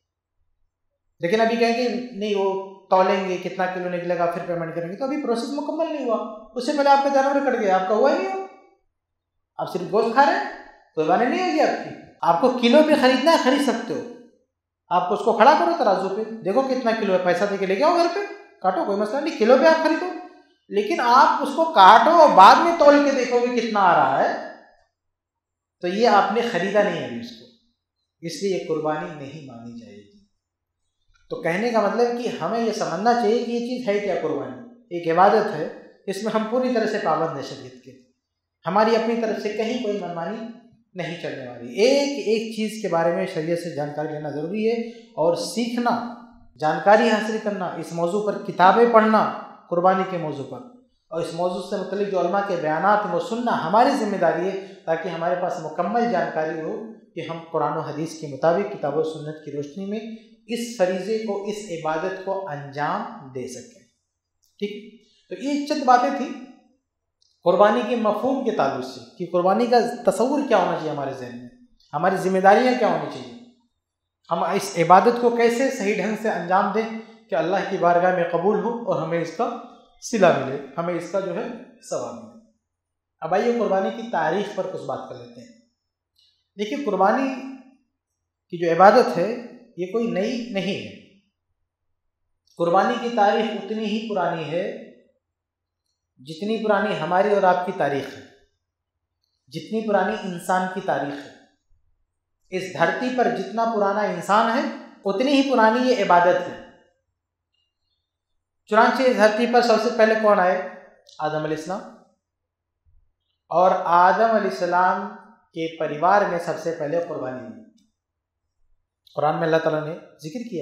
[SPEAKER 1] लेकिन अभी कहेंगे नहीं, वो तौलेंगे कितना किलो निकलेगा फिर पेमेंट करेंगे, तो अभी प्रोसेस मुकम्मल नहीं हुआ, उससे पहले आपका जानवर कट गया, आपका हुआ ही नहीं हो, आप सिर्फ गोश्त खा रहे हैं, कुर्बानी नहीं होगी आपकी। आपको किलो पे खरीदना है, खरीद सकते हो, आप उसको खड़ा करो तराजू पे, देखो कितना किलो है, पैसा दे के लेके आओ घर पे, काटो, कोई मसला नहीं, किलो पे आप खरीदो। लेकिन आप उसको काटो और बाद में तौल के देखोगे कितना आ रहा है, तो ये आपने खरीदा नहीं है उसको, इसलिए ये कुर्बानी नहीं मानी जाएगी। तो कहने का मतलब कि हमें ये समझना चाहिए कि ये चीज़ है क्या, कुर्बानी एक इबादत है, इसमें हम पूरी तरह से पाबंद है शरीयत के, हमारी अपनी तरफ से कहीं कोई मनमानी नहीं चलने वाली। एक एक चीज़ के बारे में शरीयत से जानकारी लेना ज़रूरी है और सीखना, जानकारी हासिल करना, इस मौजू पर किताबें पढ़ना, कुर्बानी के मौजू पर, और इस मौजू से मुतल्लिक़ जो उलमा के बयानात हैं वो सुनना हमारी ज़िम्मेदारी है, ताकि हमारे पास मुकम्मल जानकारी हो कि हम कुरान और हदीस के मुताबिक किताब और सुन्नत की रोशनी में इस फरीज़े को, इस इबादत को अंजाम दे सकें। ठीक, तो ये चंद बातें थी कुर्बानी के मफहूम के ताल्लुक से कि कुर्बानी का तसव्वुर क्या होना चाहिए हमारे जहन में, हमारी जिम्मेदारियाँ क्या होनी चाहिए, हम इस इबादत को कैसे सही ढंग से अंजाम दें कि अल्लाह की बारगाह में कबूल हो और हमें इसका सिला मिले, हमें इसका जो है सवाब मिले। अब आइए कुर्बानी की तारीख पर कुछ बात कर लेते हैं। देखिए, कुर्बानी की जो इबादत है ये कोई नई नहीं है। कुर्बानी की तारीख उतनी ही पुरानी है जितनी पुरानी हमारी और आपकी तारीख है, जितनी पुरानी इंसान की तारीख है। इस धरती पर जितना पुराना इंसान है उतनी ही पुरानी ये इबादत है। चुनांचे इस धरती पर सबसे पहले कौन आए? आदम अलैहिस्सलाम। और आदम अलैहिस्सलाम के परिवार में सबसे पहले कुर्बानी हुई। कुरान में अल्लाह ताला ने जिक्र किया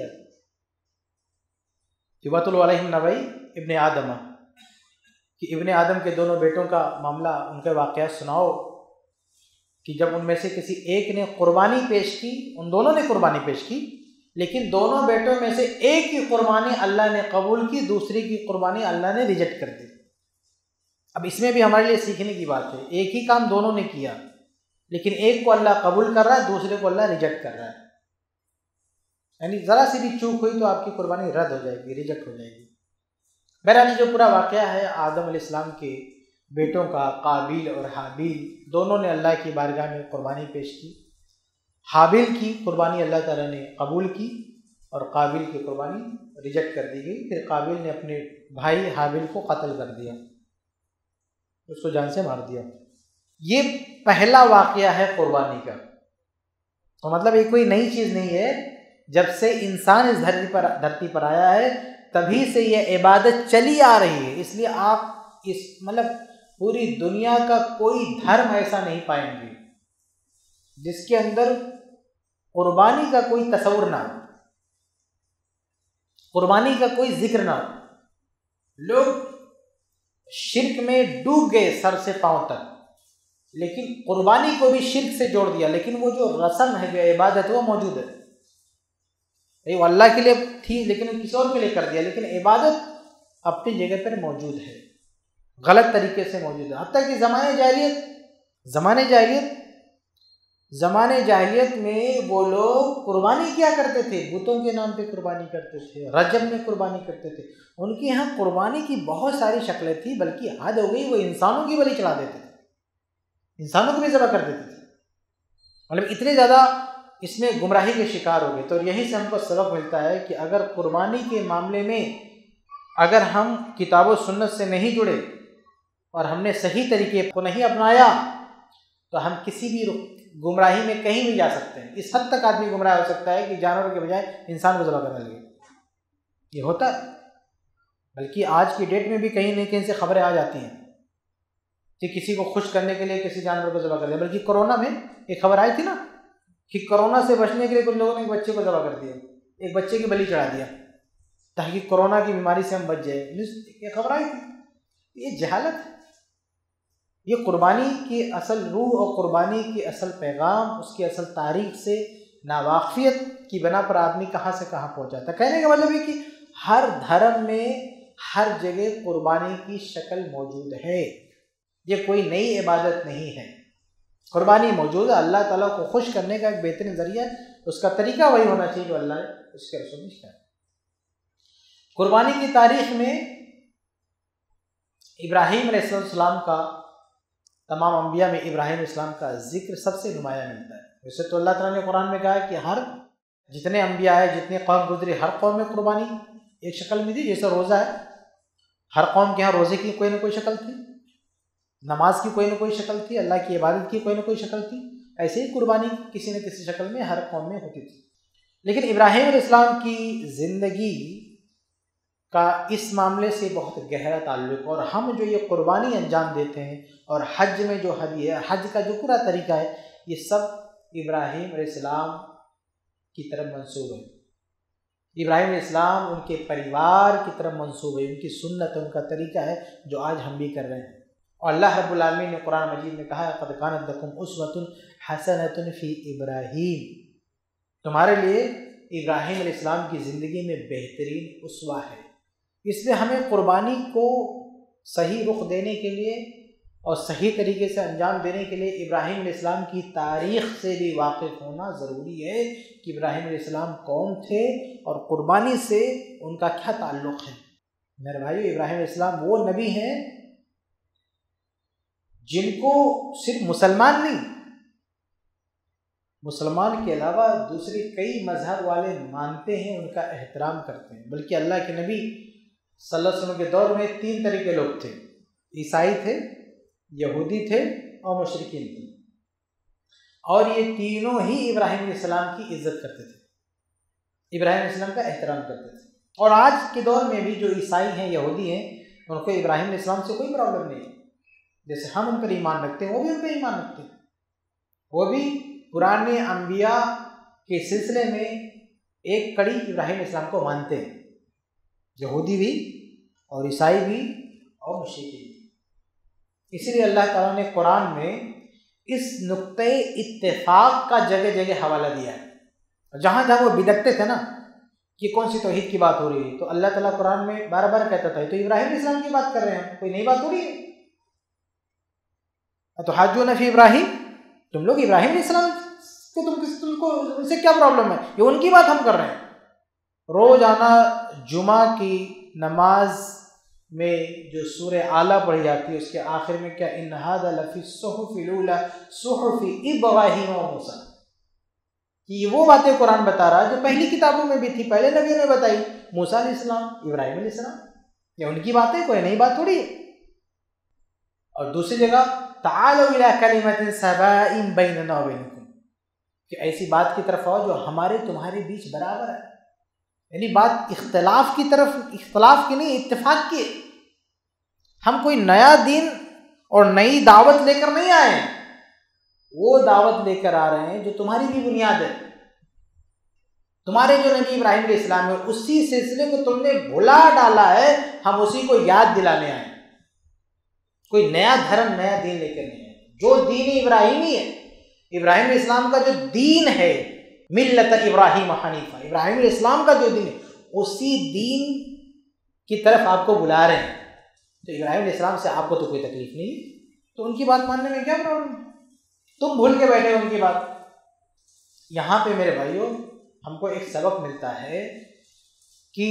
[SPEAKER 1] कि वतलु अलैहिम नबई इब्ने आदम, कि इब्ने आदम के दोनों बेटों का मामला, उनके वाक़यात सुनाओ कि जब उनमें से किसी एक ने कुर्बानी पेश की, उन दोनों ने कुर्बानी पेश की, लेकिन दोनों बेटों में से एक की कुर्बानी अल्लाह ने कबूल की, दूसरी की कुर्बानी अल्लाह ने रिजेक्ट कर दी। अब इसमें भी हमारे लिए सीखने की बात है, एक ही काम दोनों ने किया, लेकिन एक को अल्लाह कबूल कर रहा है, दूसरे को अल्लाह रिजेक्ट कर रहा है। यानी ज़रा सी भी चूक हुई तो आपकी कुर्बानी रद्द हो जाएगी, रिजेक्ट हो जाएगी। बहरहाल जो पूरा वाक़या है आदम अलैहिस्सलाम के बेटों का, काबिल और हाबिल, दोनों ने अल्लाह की बारगाह में कुर्बानी पेश की। हाबिल की कुर्बानी अल्लाह ताला ने कबूल की और काबिल की कुर्बानी रिजेक्ट कर दी गई। फिर काबिल ने अपने भाई हाबिल को कत्ल कर दिया, उसको जान से मार दिया। ये पहला वाक़या है कुर्बानी का। तो मतलब ये कोई नई चीज़ नहीं है, जब से इंसान इस धरती पर आया है तभी से ये इबादत चली आ रही है। इसलिए आप इस मतलब पूरी दुनिया का कोई धर्म ऐसा नहीं पाएंगे जिसके अंदर कुर्बानी का कोई तस्वुर ना हो, कुर्बानी का कोई जिक्र ना हो। लोग शिर्क में डूब गए सर से पांव तक, लेकिन कुर्बानी को भी शिर्क से जोड़ दिया। लेकिन वो जो रस्म है, जो इबादत, वो मौजूद है। वो अल्लाह के लिए थी लेकिन किसी और के लिए कर दिया, लेकिन इबादत अपनी जगह पर मौजूद है, गलत तरीके से मौजूद है। हत्ता कि ज़माने जाहिलियत में वो लोग कुर्बानी क्या करते थे? बुतों के नाम पे कुर्बानी करते थे, रजब में कुर्बानी करते थे। उनके यहाँ कुर्बानी की बहुत सारी शक्लें थी, बल्कि हद हो गई, वो इंसानों की बलि चढ़ा देते थे, इंसानों को भी ज़बह कर देते थे। मतलब इतने ज़्यादा इसमें गुमराही के शिकार हो गए। तो यहीं से हमको सबक मिलता है कि अगर कुर्बानी के मामले में अगर हम किताब और सुन्नत से नहीं जुड़े और हमने सही तरीके को नहीं अपनाया तो हम किसी भी गुमराही में कहीं भी जा सकते हैं। इस हद तक आदमी गुमराह हो सकता है कि जानवरों के बजाय इंसान को ज़बह करने लगे। ये होता है, बल्कि आज की डेट में भी कहीं न कहीं से खबरें आ जाती हैं कि किसी को खुश करने के लिए किसी जानवर को ज़बह कर दिया। बल्कि कोरोना में एक खबर आई थी ना कि कोरोना से बचने के लिए कुछ लोगों ने एक बच्चे को ज़बह कर दिया, एक बच्चे की बलि चढ़ा दिया ताकि कोरोना की बीमारी से हम बच जाए। ये खबर आई थी। ये जहालत है। ये कुर्बानी की असल रूह और कुर्बानी की असल पैगाम, उसकी असल तारीख से नावाक़ियत की बना पर आदमी कहाँ से कहाँ पहुँच जाता है। कहने का मतलब है कि हर धर्म में हर जगह कुर्बानी की शक्ल मौजूद है। ये कोई नई इबादत नहीं है, कुर्बानी मौजूद है। अल्लाह ताला को खुश करने का एक बेहतरीन ज़रिया है, उसका तरीका वही होना चाहिए जो अल्लाह ने उसके रसूल ने किया। कुर्बानी की तारीख में इब्राहीम अलैहिस्सलाम का, तमाम अंबिया में इब्राहीम अलैहिस्सलाम का जिक्र सबसे नुमाया मिलता है। वैसे तो अल्लाह ताला ने कुरान में कहा है कि हर जितने अंबिया है, जितने कौम गुजरी, हर कौम में कुर्बानी एक शक्ल में थी। जैसे रोज़ा है, हर कौम के यहाँ रोज़े की कोई ना कोई शक्ल थी, नमाज की कोई ना कोई शक्ल थी, अल्लाह की इबादत की कोई ना कोई शक्ल थी। ऐसे ही कुर्बानी किसी न किसी शक्ल में हर कौम में होती थी। लेकिन इब्राहीम अलैहिस्सलाम की ज़िंदगी का इस मामले से बहुत गहरा ताल्लुक़, और हम जो ये कुर्बानी अंजाम देते हैं और हज में जो हदी है, हज का जो पूरा तरीका है, ये सब इब्राहीम अलैहिस्सलाम की तरफ मंसूब है। इब्राहीम अलैहिस्सलाम उनके परिवार की तरफ मंसूब है, उनकी सुन्नत, उनका तरीका है जो आज हम भी कर रहे हैं। और अल्लाह रब्बुल आलमीन ने कुरान मजीद में कहा, क़द कानत लकुम उस्वतुन हसनतुन फ़ी इब्राहीम, तुम्हारे लिए इब्राहीम अलैहिस्सलाम की ज़िंदगी में बेहतरीन उसवा है। इसलिए हमें कुर्बानी को सही रुख देने के लिए और सही तरीके से अंजाम देने के लिए इब्राहीम अलैहिस्सलाम की तारीख़ से भी वाकिफ़ होना ज़रूरी है कि इब्राहीम अलैहिस्सलाम कौन थे और कुर्बानी से उनका क्या ताल्लुक़ है। मेरे भाइयों, इब्राहीम अलैहिस्सलाम वो नबी हैं जिनको सिर्फ मुसलमान नहीं, मुसलमान के अलावा दूसरे कई मज़हब वाले मानते हैं, उनका एहतराम करते हैं। बल्कि अल्लाह के नबी सल्लल्लाहु अलैहि वसल्लम के दौर में 3 तरह के लोग थे, ईसाई थे, यहूदी थे और मुशरिकीन थे, और ये तीनों ही इब्राहीम अलैहिस्सलाम की इज़्ज़त करते थे, इब्राहीम अलैहिस्सलाम का एहतराम करते थे। और आज के दौर में भी जो ईसाई हैं, यहूदी हैं, उनको इब्राहीम अलैहिस्सलाम से कोई प्रॉब्लम नहीं है। जैसे हम उन पर ईमान रखते हैं, वो भी उन पर ईमान रखते हैं। वो भी पुराने अंबिया के सिलसिले में एक कड़ी इब्राहीम अलैहिस्सलाम को मानते हैं, यहूदी भी और ईसाई भी और मुशरिकीन भी। इसीलिए अल्लाह ताला ने कुरान में इस नुक्ते इत्तेफाक का जगह जगह हवाला दिया है। जहाँ जहाँ वो बिदकते थे ना कि कौन सी तौहीद की बात हो रही है, तो अल्लाह ताला कुरान में बार बार कहता था, तो इब्राहीम अलैहिस्सलाम की बात कर रहे हैं, कोई नई बात हो रही है। तो हाजुन फी इब्राहीम, तुम लोग इब्राहीम अलैहिस्सलाम को तुमको उनसे क्या प्रॉब्लम है, ये उनकी बात हम कर रहे हैं। रोज़ाना जुमा की नमाज में जो सूरे आला पढ़ी जाती है, उसके आखिर में क्या, इन हाज़ा लफ़ी सुहुफ़िल ऊला सुहुफ़ि इब्राहीम व मूसा, कि वो बातें कुरान बता रहा है जो पहली किताबों में भी थी, पहले नबियों ने बताई, मूसा अलैहिस्सलाम, इब्राहीम अलैहिस्सलाम, ये उनकी बातें, कोई नई बात थोड़ी है। और दूसरी जगह ताअलू इला कलिमतिन सवाइन बैनना व बैनकुम, कि ऐसी बात की तरफ आओ जो हमारे तुम्हारे बीच बराबर है। यानी बात इख्तलाफ की तरफ, इख्तलाफ की नहीं, इत्तेफाक की। हम कोई नया दीन और नई दावत लेकर नहीं आए हैं, वो दावत लेकर आ रहे हैं जो तुम्हारी भी बुनियाद है। तुम्हारे जो नबी इब्राहीम अलैहिस्सलाम है, उसी सिलसिले को तुमने भुला डाला है, हम उसी को याद दिलाने आए। कोई नया धर्म, नया दीन लेकर नहीं आए। जो दीन इब्राहीमी है, इब्राहीम अलैहिस्सलाम का जो दीन है, मिल्लत इब्राहीम हनीफा, इब्राहीम अलैहिस्सलाम का जो दीन है, उसी दीन की तरफ आपको बुला रहे हैं। तो इब्राहीम अलैहिस्सलाम से आपको तो कोई तकलीफ नहीं, तो उनकी बात मानने में क्या प्रॉब्लम है? तुम भूल के बैठे हो उनकी बात। यहाँ पे मेरे भाइयों, हमको एक सबक मिलता है कि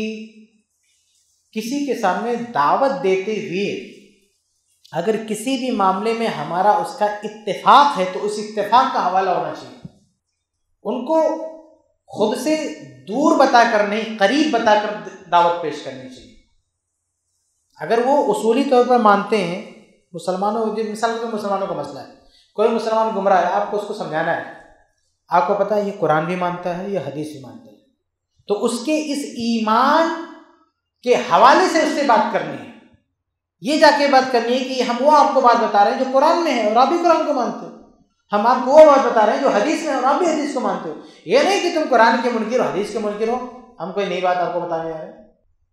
[SPEAKER 1] किसी के सामने दावत देते हुए अगर किसी भी मामले में हमारा उसका इत्तेफाक है, तो उस इत्तेफाक का हवाला होना चाहिए। उनको खुद से दूर बताकर नहीं, करीब बताकर दावत पेश करनी चाहिए। अगर वो उसूली तौर पर मानते हैं, मुसलमानों, मिसाल के मुसलमानों का मसला है, कोई मुसलमान गुमराह है, आपको उसको समझाना है, आपको पता है ये कुरान भी मानता है, ये हदीस भी मानता है, तो उसके इस ईमान के हवाले से उससे बात करनी है। ये जाके बात करनी है कि हम वो आपको बात बता रहे हैं जो कुरान में है और आप भी कुरान को मानते हो, हम आपको वो बात बता रहे हैं जो हदीस में है और आप भी हदीस को मानते हो। ये नहीं कि तुम कुरान के मुनकिर हो, हदीस के मुनकिर हो, हम कोई नई बात आपको बताने आ रहे हैं।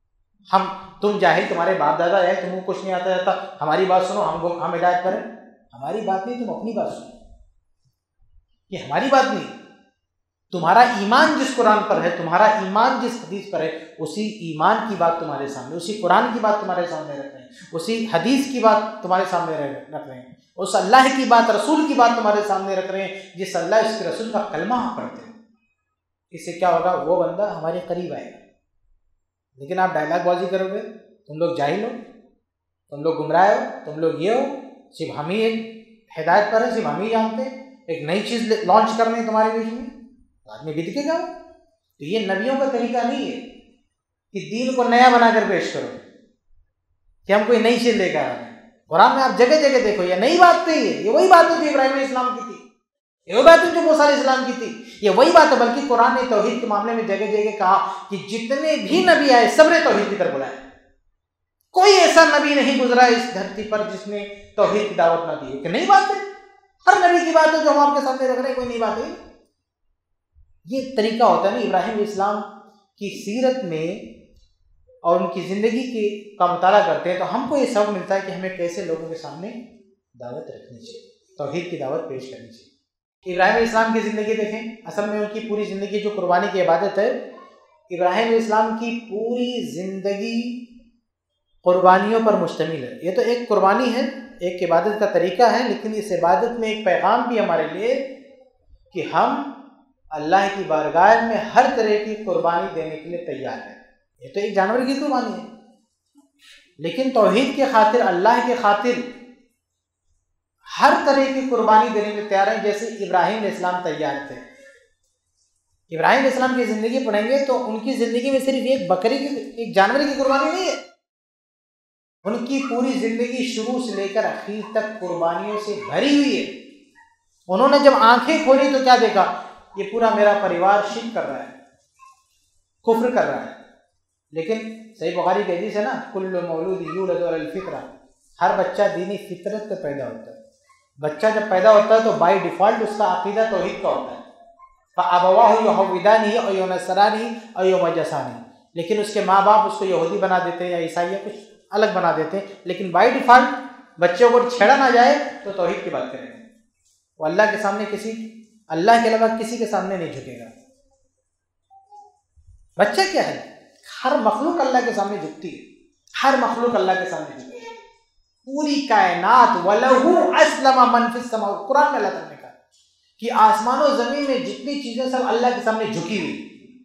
[SPEAKER 1] तुम जाहिल, तुम्हारे बाप दादा है, तुमको कुछ नहीं आता जाता, हमारी बात सुनो, हम हिदायत करें। हमारी बात नहीं, तुम अपनी बात सुनो। ये हमारी बात नहीं, तुम्हारा ईमान जिस कुरान पर है, तुम्हारा ईमान जिस हदीस पर है, उसी ईमान की बात तुम्हारे सामने, उसी कुरान की बात तुम्हारे सामने रख रहे हैं, उसी हदीस की बात तुम्हारे सामने रख रहे हैं, उस अल्लाह की बात, रसूल की बात तुम्हारे सामने रख रहे हैं, जिस अल्लाह इसके रसूल का कलमा आप पढ़ते हैं। इससे क्या होगा, वो बंदा हमारे करीब आएगा। लेकिन आप डायलॉग बाजी करोगे, तुम लोग जाहिल हो, तुम लोग गुमराह हो, तुम लोग ये हो, सिर्फ हम ही एक हिदायत पर है, सिर्फ हम ही जानते हैं, एक नई चीज़ लॉन्च करनी है तुम्हारे बीच में, आदमी बिदकेगा। तो ये नबियों का तरीका नहीं है कि दीन को नया बनाकर पेश करो, कि हम कोई नई चीज़ लेकर आ रहे हैं। कुरान में आप जगह जगह देखो, ये नई बात नहीं है, ये वही बात है जो इब्राहीम अलैहिस्सलाम की थी, ये वही बात है जो मूसा अलैहिस्सलाम की थी, ये वही बात है। बल्कि कुरान ने तौहीद के मामले में जगह जगह कहा कि जितने भी नबी आए सबने तौहीद की तरफ बुलाया। कोई ऐसा नबी नहीं गुजरा इस धरती पर जिसने तौहीद की दावत ना दी है। कि नई बात है, हर नबी की बात है जो हम आपके सामने रख रहे हैं, कोई नई बात है। ये तरीका होता है ना इब्राहीम अलैहिस्सलाम की सीरत में और उनकी ज़िंदगी का मुताला करते हैं तो हमको ये सबक मिलता है कि हमें कैसे लोगों के सामने दावत रखनी चाहिए, तौहीद की दावत पेश करनी चाहिए। इब्राहिम अलैहिस्सलाम की ज़िंदगी देखें, असल में उनकी पूरी ज़िंदगी जो कुर्बानी की इबादत है, इब्राहिम अलैहिस्सलाम की पूरी ज़िंदगी कुर्बानियों पर मुश्तमिल है। ये तो एक कुर्बानी है, एक इबादत का तरीका है, लेकिन इस इबादत में एक पैगाम भी हमारे लिए कि हम अल्लाह की बारगाह में हर तरह की कुर्बानी देने के लिए तैयार हैं। ये तो एक जानवर की कुर्बानी है, लेकिन तौहीद के खातिर, अल्लाह के खातिर हर तरह की कुर्बानी देने के लिए तैयार हैं, जैसे इब्राहिम अलैहिस्सलाम तैयार थे। इब्राहिम अलैहिस्सलाम की ज़िंदगी पढ़ेंगे तो उनकी ज़िंदगी में सिर्फ एक बकरी की, एक जानवर की कुर्बानी नहीं है, उनकी पूरी ज़िंदगी शुरू से लेकर आखिर तक कुर्बानियों से भरी हुई है। उन्होंने जब आंखें खोली तो क्या देखा? ये पूरा मेरा परिवार शिर्क कर रहा है, कुफ्र कर रहा है। लेकिन सही बुखारी के हदीस है ना, कुल्लु मौलूद यूलदु अलल फित्रा, हर बच्चा दीनी फितरत पे पैदा होता है। बच्चा जब पैदा होता है तो बाय डिफ़ॉल्ट उसका अकीदा तौहीद का होता है। फ़अबवाहु युहव्विदानिही औ युनस्सरानिही औ युमज्जिसानिही, लेकिन उसके माँ बाप उसको यहूदी बना देते हैं या ईसाई या कुछ अलग बना देते हैं, लेकिन बाय डिफ़ॉल्ट बच्चों को छेड़ा ना जाए तो तौहीद की बात करेंगे। वो अल्लाह के सामने अल्लाह के अलावा किसी के सामने नहीं झुकेगा। बच्चा क्या है? हर मखलूक अल्लाह के सामने झुकती है, हर मखलूक अल्लाह के सामने झुकती है। पूरी कायनात वलहु अस्लमा मन फिस समा, कुरान में अल्लाह ताला ने कहा कि आसमानों ज़मीन में जितनी चीज़ें सब अल्लाह के सामने झुकी हुई,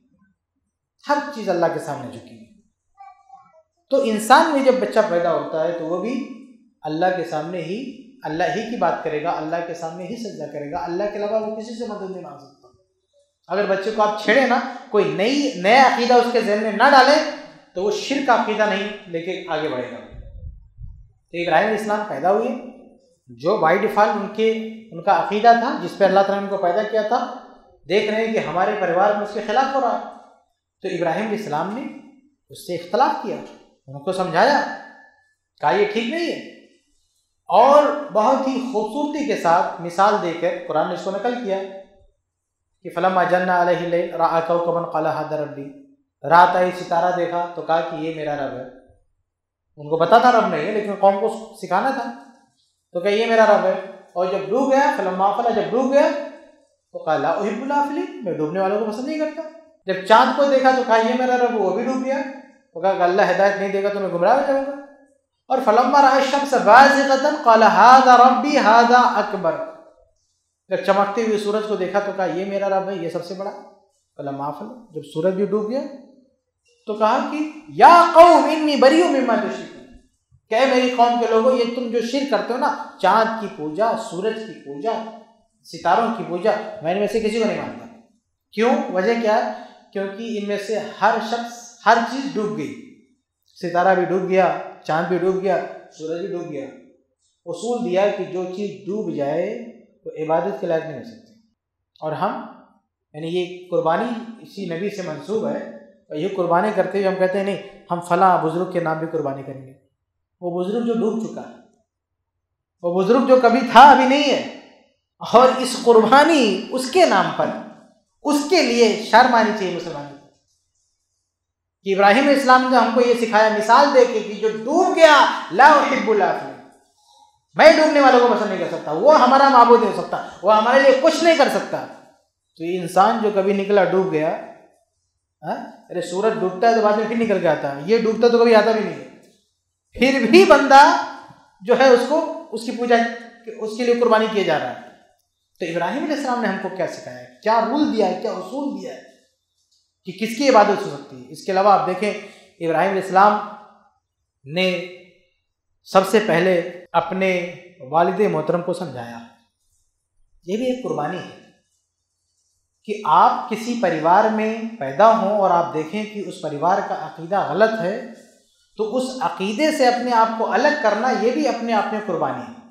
[SPEAKER 1] हर चीज़ अल्लाह के सामने झुकी हुई। तो इंसान में जब बच्चा पैदा होता है तो वो भी अल्लाह के सामने ही अल्लाह ही की बात करेगा, अल्लाह के सामने ही सजदा करेगा, अल्लाह के अलावा वो किसी से मदद नहीं मांग सकता। अगर बच्चे को आप छेड़े ना, कोई नया अकीदा उसके ज़हन में ना डाले तो वो शिर्क का अकीदा नहीं लेके आगे बढ़ेगा। तो इब्राहिम अलैहिस्सलाम पैदा हुए जो बाय डिफ़ॉल्ट उनका अकीदा था, जिस पर अल्लाह ताला ने उनको पैदा किया था। देख रहे हैं कि हमारे परिवार में उसके खिलाफ हो रहा है, तो इब्राहिम अलैहिस्सलाम ने उससे इख्तलाफ किया, उनको समझाया, कहा ये ठीक नहीं है, और बहुत ही खूबसूरती के साथ मिसाल देकर कुरान ने इसको नकल किया कि फलम्मा जन्ना अलैहि लैल रअा कौकबन क़ाला हाज़ा रब्बी, रात आई सितारा देखा तो कहा कि ये मेरा रब है। उनको पता था रब नहीं है, लेकिन कौम को सिखाना था, तो कहा ये मेरा रब है। और जब डूब गया, फलम्मा अफ़ला, जब डूब गया तो कहा ला उहिब्बुल आफ़िलीन, मैं डूबने वालों को पसंद नहीं करता। जब चाँद को देखा तो कहा ये मेरा रब, वो भी डूब गया, तो कहा अल्लाह हिदायत नहीं देगा तो मैं गुमराह हो जाऊँगा। और फलम्मा रअा अश-शम्स बाज़िग़तन क़ाला हाज़ा रब्बी हाज़ा अकबर, जब चमकते हुए सूरज को देखा तो कहा ये मेरा रब है, ये सबसे बड़ा। फलम्मा अफ़ला, जब सूरज भी डूब गया तो कहा कि या कौम इन्नी बरीउम मिम्मा तुश्रिकून, क्या मेरी कौम के लोगों, ये तुम जो शिर्क करते हो ना, चाँद की पूजा, सूरज की पूजा, सितारों की पूजा, मैं इनमें से किसी को नहीं मानता। क्यों? वजह क्या है? क्योंकि इनमें से हर शख्स, हर चीज़ डूब गई, सितारा भी डूब गया, चाँद भी डूब गया, सूरज भी डूब गया। उसूल दिया कि जो चीज़ डूब जाए वो इबादत के लायक नहीं हो सकती। और हम, यानी ये कुर्बानी इसी नबी से मंसूब है, और ये कुर्बानी करते हुए हम कहते हैं नहीं, हम फलां बुज़ुर्ग के नाम भी कुर्बानी करेंगे। वो बुज़ुर्ग जो डूब चुका है, वो बुज़ुर्ग जो कभी था अभी नहीं है, और इस कुर्बानी उसके नाम पर, उसके लिए शर्म आनी चाहिए मुसलमान को कि इब्राहिम अलैहिस्सलाम ने हमको ये सिखाया मिसाल दे के कि जो डूब गया, ला उहिब्बुल आफ़िलीन, मैं डूबने वालों को पसंद नहीं कर सकता, वो हमारा माबूद नहीं हो सकता, वो हमारे लिए कुछ नहीं कर सकता। तो ये इंसान जो कभी निकला डूब गया, अरे सूरज डूबता है तो बाद में फिर निकल के आता है, ये डूबता तो कभी आता भी नहीं है, फिर भी बंदा जो है उसको, उसकी पूजा, उसके लिए कुर्बानी किया जा रहा है। तो इब्राहिम अलैहिस्सलाम ने हमको क्या सिखाया, क्या रूल दिया है, क्या उसूल दिया है कि किसकी इबादत हो सकती है। इसके अलावा आप देखें, इब्राहिम अलैहिस्सलाम ने सबसे पहले अपने वालिद मोहतरम को समझाया, ये भी एक कुर्बानी है कि आप किसी परिवार में पैदा हों और आप देखें कि उस परिवार का अकीदा गलत है, तो उस अकीदे से अपने आप को अलग करना, ये भी अपने आप में कुर्बानी है।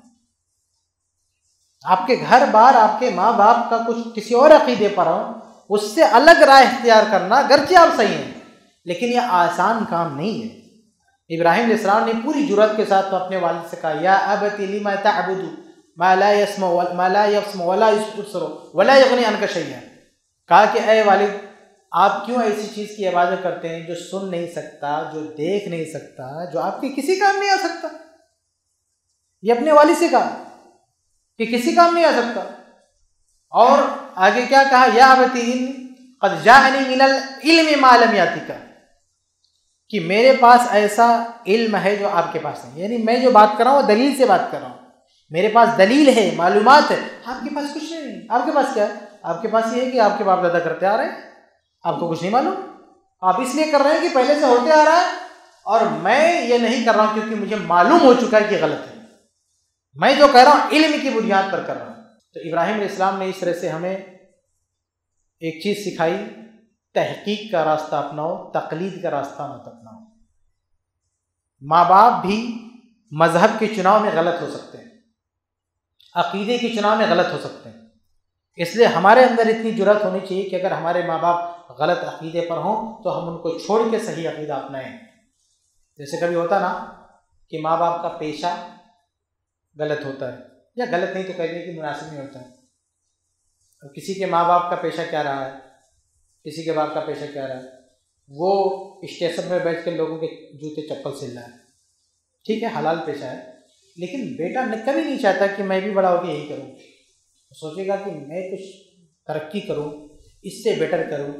[SPEAKER 1] आपके घर बार आपके माँ बाप का कुछ किसी और अकीदे पर हो, उससे अलग राह इख्तियार करना, गर्चे आप सही हैं, लेकिन यह आसान काम नहीं है। इब्राहिम अलैहिस्सलाम ने पूरी जुर्रत के साथ तो अपने वालिद से कहा, या अबती लिमा तअबुदु मा ला यस्मअु वला युबसिरु वला युगनी अन्का शैय्अन, कहा कि ऐ वालिद, आप क्यों ऐसी चीज़ की इबादत करते हैं जो सुन नहीं सकता, जो देख नहीं सकता, जो आपके किसी काम नहीं आ सकता? ये अपने वालिद से कहा कि किसी काम नहीं आ सकता। और आगे क्या कहा, या अबती क़द जाअनी मिनल इल्मि मा लम यातिका, कि मेरे पास ऐसा इल्म है जो आपके पास नहीं। यानी मैं जो बात कर रहा हूँ दलील से बात कर रहा हूँ, मेरे पास दलील है, मालूमात है, आपके पास कुछ नहीं। आपके पास क्या है? आपके पास ये है कि आपके बाप दादा करते आ रहे हैं, आपको कुछ नहीं मालूम। आप इसलिए कर रहे हैं कि पहले से होते आ रहा है, और मैं ये नहीं कर रहा हूँ क्योंकि मुझे मालूम हो चुका है कि गलत है। मैं जो कह रहा हूँ इल्म की बुनियाद पर कर रहा हूँ। तो इब्राहिम अलैहिस्सलाम ने इस तरह से हमें एक चीज़ सिखाई, तहकीक का रास्ता अपनाओ, तकलीद का रास्ता मत अपनाओ। माँ बाप भी मजहब के चुनाव में गलत हो सकते हैं, अकीदे के चुनाव में गलत हो सकते हैं। इसलिए हमारे अंदर इतनी जुर्रत होनी चाहिए कि अगर हमारे माँ बाप गलत अकीदे पर हों तो हम उनको छोड़ के सही अकीदा अपनाएं। जैसे कभी होता ना कि माँ बाप का पेशा गलत होता है, या गलत नहीं तो कहने की मुनासिब नहीं होता है। और किसी के माँ बाप का पेशा क्या रहा है, किसी के बाप का पेशा क्या रहा है, वो स्टेशन में बैठ कर लोगों के जूते चप्पल सिल रहा है, ठीक है, हलाल पेशा है। लेकिन बेटा कभी नहीं चाहता कि मैं भी बड़ा होकर यही करूँ, सोचेगा कि मैं कुछ तरक्की करूँ, इससे बेटर करूँ।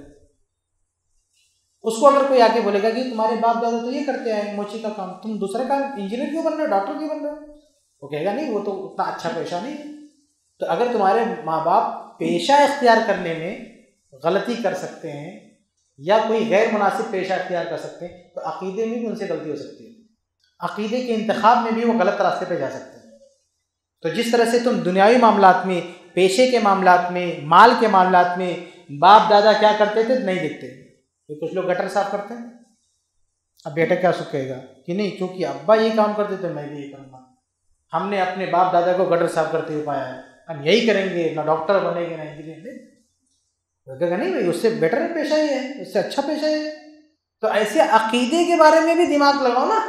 [SPEAKER 1] उसको अगर कोई आके बोलेगा कि तुम्हारे बाप दादा तो ये करते आए मोची का काम, तुम दूसरा काम इंजीनियर क्यों बन रहे हो, डॉक्टर क्यों बन रहे हो, वो कहेगा नहीं वो तो उतना अच्छा पेशा नहीं है। तो अगर तुम्हारे माँ बाप पेशा इख्तियार करने में गलती कर सकते हैं या कोई गैर मुनासिब पेशा इख्तियार कर सकते हैं, तो अकीदे में भी उनसे गलती हो सकती है, अकीदे के इंतखाब में भी वो गलत रास्ते पे जा सकते हैं। तो जिस तरह से तुम दुनियावी मामलात में, पेशे के मामलात में, माल के मामलात में बाप दादा क्या करते थे नहीं दिखते। तो कुछ लोग गटर साफ करते हैं, अब बेटा क्या सुख कहेगा कि नहीं क्योंकि अब्बा ये काम करते थे मैं भी ये करूँगा। हमने अपने बाप दादा को गटर साफ करते हुए पाया है, हम यही करेंगे, ना डॉक्टर बनेंगे ना इंजीनियर। कहेगा नहीं भाई उससे बेटर पेशा ही है, उससे अच्छा पेशा है। तो ऐसे अकीदे के बारे में भी दिमाग लगाओ ना,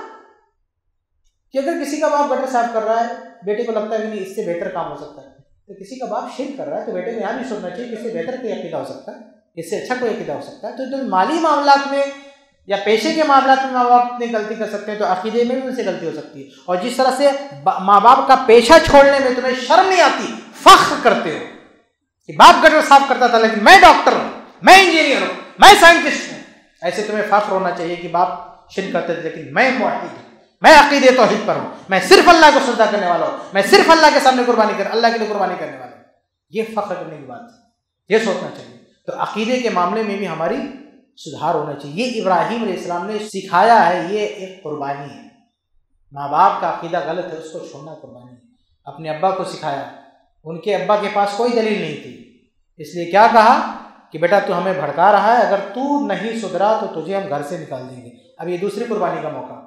[SPEAKER 1] कि अगर किसी का बाप गटर साफ कर रहा है, बेटे को लगता है कि नहीं इससे बेहतर काम हो सकता है, तो किसी का बाप शिर्क कर रहा है तो बेटे को यहाँ भी सोचना चाहिए कि इससे बेहतर कोई अकीदा हो सकता है, इससे अच्छा कोई अकीदा हो सकता है। तो माली मामलात में या पेशे के मामलात में माँ बाप इतनी गलती कर सकते हैं, तो अकीदे में भी उनसे गलती हो सकती है। और जिस तरह से माँ बाप का पेशा छोड़ने में तुम्हें शर्म नहीं आती, फख्र करते हो कि बाप गटर साफ करता था लेकिन मैं डॉक्टर हूँ, मैं इंजीनियर हूँ, मैं साइंटिस्ट हूँ, ऐसे तुम्हें फख्र होना चाहिए कि बाप शिर्क करते थे लेकिन मैं मुआहिद हूँ, मैं अकीदे तौहीद पर हूँ, मैं सिर्फ अल्लाह को सजदा करने वाला हूँ, मैं सिर्फ अल्लाह के सामने कुर्बानी कर अल्लाह के लिए कुर्बानी करने वाला हूँ। ये फख्र करने की बात है, ये सोचना चाहिए। तो अकीदे के मामले में भी हमारी सुधार होना चाहिए। ये इब्राहिम अलैहिस्सलाम ने सिखाया है, ये एक कुर्बानी है। माँ बाप का अकीदा गलत है, उसको छोड़ना कुर्बानी है। अपने अब्बा को सिखाया, उनके अब्बा के पास कोई दलील नहीं थी, इसलिए क्या कहा कि बेटा तू हमें भड़का रहा है, अगर तू नहीं सुधरा तो तुझे हम घर से निकाल देंगे। अब ये दूसरी कुर्बानी का मौका,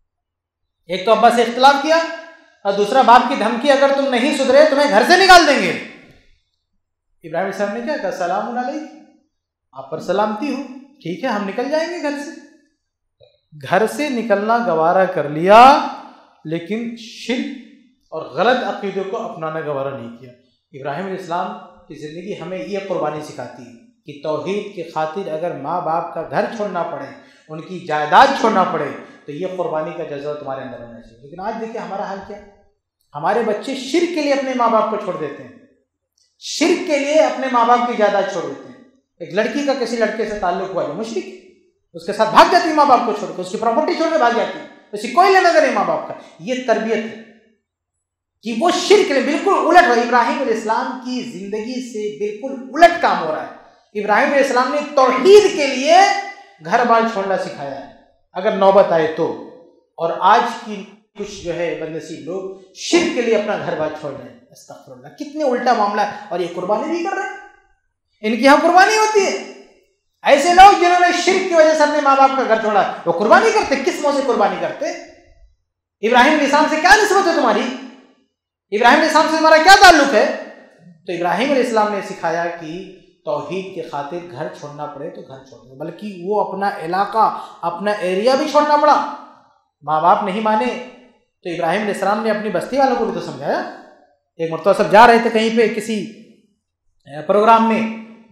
[SPEAKER 1] एक तो अब्बा से इख्तिलाफ किया और दूसरा बाप की धमकी, अगर तुम नहीं सुधरे तुम्हें घर से निकाल देंगे। इब्राहिम साहब ने क्या कहा, सलामुन अलैक, आप पर सलामती हो, ठीक है हम निकल जाएंगे घर से। घर से निकलना गवारा कर लिया, लेकिन शिर्क और गलत अकीदों को अपनाना गवारा नहीं किया। इब्राहिम अलैहिस्सलाम की ज़िंदगी हमें ये कुर्बानी सिखाती है कि तौहीद की खातिर अगर माँ बाप का घर छोड़ना पड़े, उनकी जायदाद छोड़ना पड़े, तो ये कुर्बानी का जज्बा तुम्हारे अंदर होना चाहिए। लेकिन आज देखिए हमारा हाल क्या, हमारे बच्चे शिर्क के लिए अपने माँ बाप को छोड़ देते हैं, शिर्क के लिए अपने माँ बाप की जायदाद छोड़ देते हैं। एक लड़की का किसी लड़के से ताल्लुक हुआ जो मुशरिक, उसके साथ भाग जाती है माँ बाप को छोड़कर, उसकी प्रॉपर्टी छोड़ के भाग जाती है, उसी कोई लेना देना माँ बाप का। ये तरबियत है कि वो शिर्क के लिए बिल्कुल उलट हो। इब्राहिम अलैहिस्सलाम की जिंदगी से बिल्कुल उलट काम हो रहा है। इब्राहिम अलैहिस्सलाम ने तौहीद के लिए घर बार छोड़ना सिखाया है अगर नौबत आए तो। और आज की कुछ जो है बदनसीब लोग शिर्क के लिए अपना घर बार छोड़ रहे हैं। अस्तगफिरुल्लाह, कितने उल्टा मामला है। और ये कुर्बानी भी कर रहे हैं, इनकी यहाँ कुर्बानी होती है। ऐसे लोग जिन्होंने शिर्क की वजह से अपने माँ बाप का घर छोड़ा, वो कुर्बानी करते, किस मुंह से कुर्बानी करते? इब्राहिम अलैहिस्सलाम से क्या निस्बत है तुम्हारी? इब्राहिम अलैहिस्सलाम से तुम्हारा क्या ताल्लुक है? तो इब्राहिम अलैहिस्सलाम ने सिखाया कि तौहीद के खातिर घर छोड़ना पड़े तो घर छोड़ दो, बल्कि वो अपना इलाका, अपना एरिया भी छोड़ना पड़ा। माँ बाप नहीं माने तो इब्राहिम अलैहिस्सलाम ने अपनी बस्ती वालों को भी तो समझाया। एक मरतबा सब जा रहे थे कहीं पे किसी प्रोग्राम में,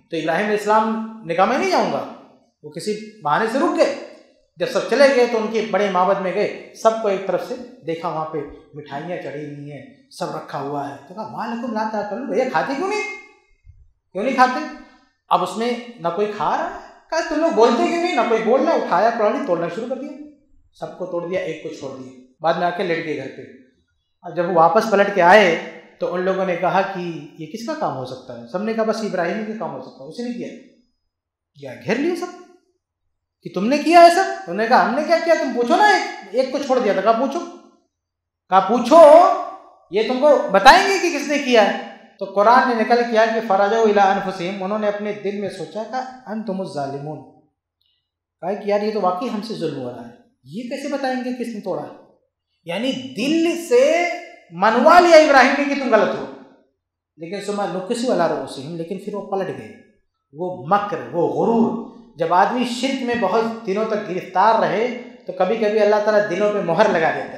[SPEAKER 1] तो इब्राहिम अलैहिस्सलाम ने कहा मैं नहीं जाऊँगा। वो किसी बहाने से रुक गए। जब सब चले गए तो उनके बड़े माबद में गए, सबको एक तरफ से देखा, वहाँ पे मिठाइयाँ चढ़ी हुई हैं, सब रखा हुआ है। तो कहा माँ लकुम ला ताकुलून, भैया खाते क्यों नहीं खाते? अब उसमें ना कोई खा रहा है, कहा तुम लोग बोलते क्यों नहीं? ना कोई बोल रहा, उठाया कुरानी तोड़ना शुरू कर दिया, सबको तोड़ दिया, एक को छोड़ दिया, बाद में आके लेट गए घर पे। अब जब वो वापस पलट के आए तो उन लोगों ने कहा कि ये किसका काम हो सकता है? सबने कहा बस इब्राहिम का काम हो सकता है, उसने किया। घेर लिए सब कि तुमने किया है सब। उन्होंने कहा हमने क्या किया, तुम पूछो ना, एक को छोड़ दिया था, कहा पूछो, ये तुमको बताएंगे कि किसने किया है। तो कुरान ने निकल किया कि फराजो इला अनफुसिहिम, उन्होंने अपने दिल में सोचा कि अंतुमुज़ ज़ालिमून, कहा कि यार ये तो वाकई हमसे जुल्म हो रहा है, ये कैसे बताएंगे किसने तोड़ा है? यानी दिल से मनवा लिया इब्राहिम ने कि तुम गलत हो। लेकिन सुमा नुकसू अला रुऊसिहिम, लेकिन फिर वो पलट गए। वो मक्र, वो गुरूर, जब आदमी शिर्क में बहुत दिनों तक गिरफ्तार रहे तो कभी कभी अल्लाह ताला दिलों पे मोहर लगा देता है।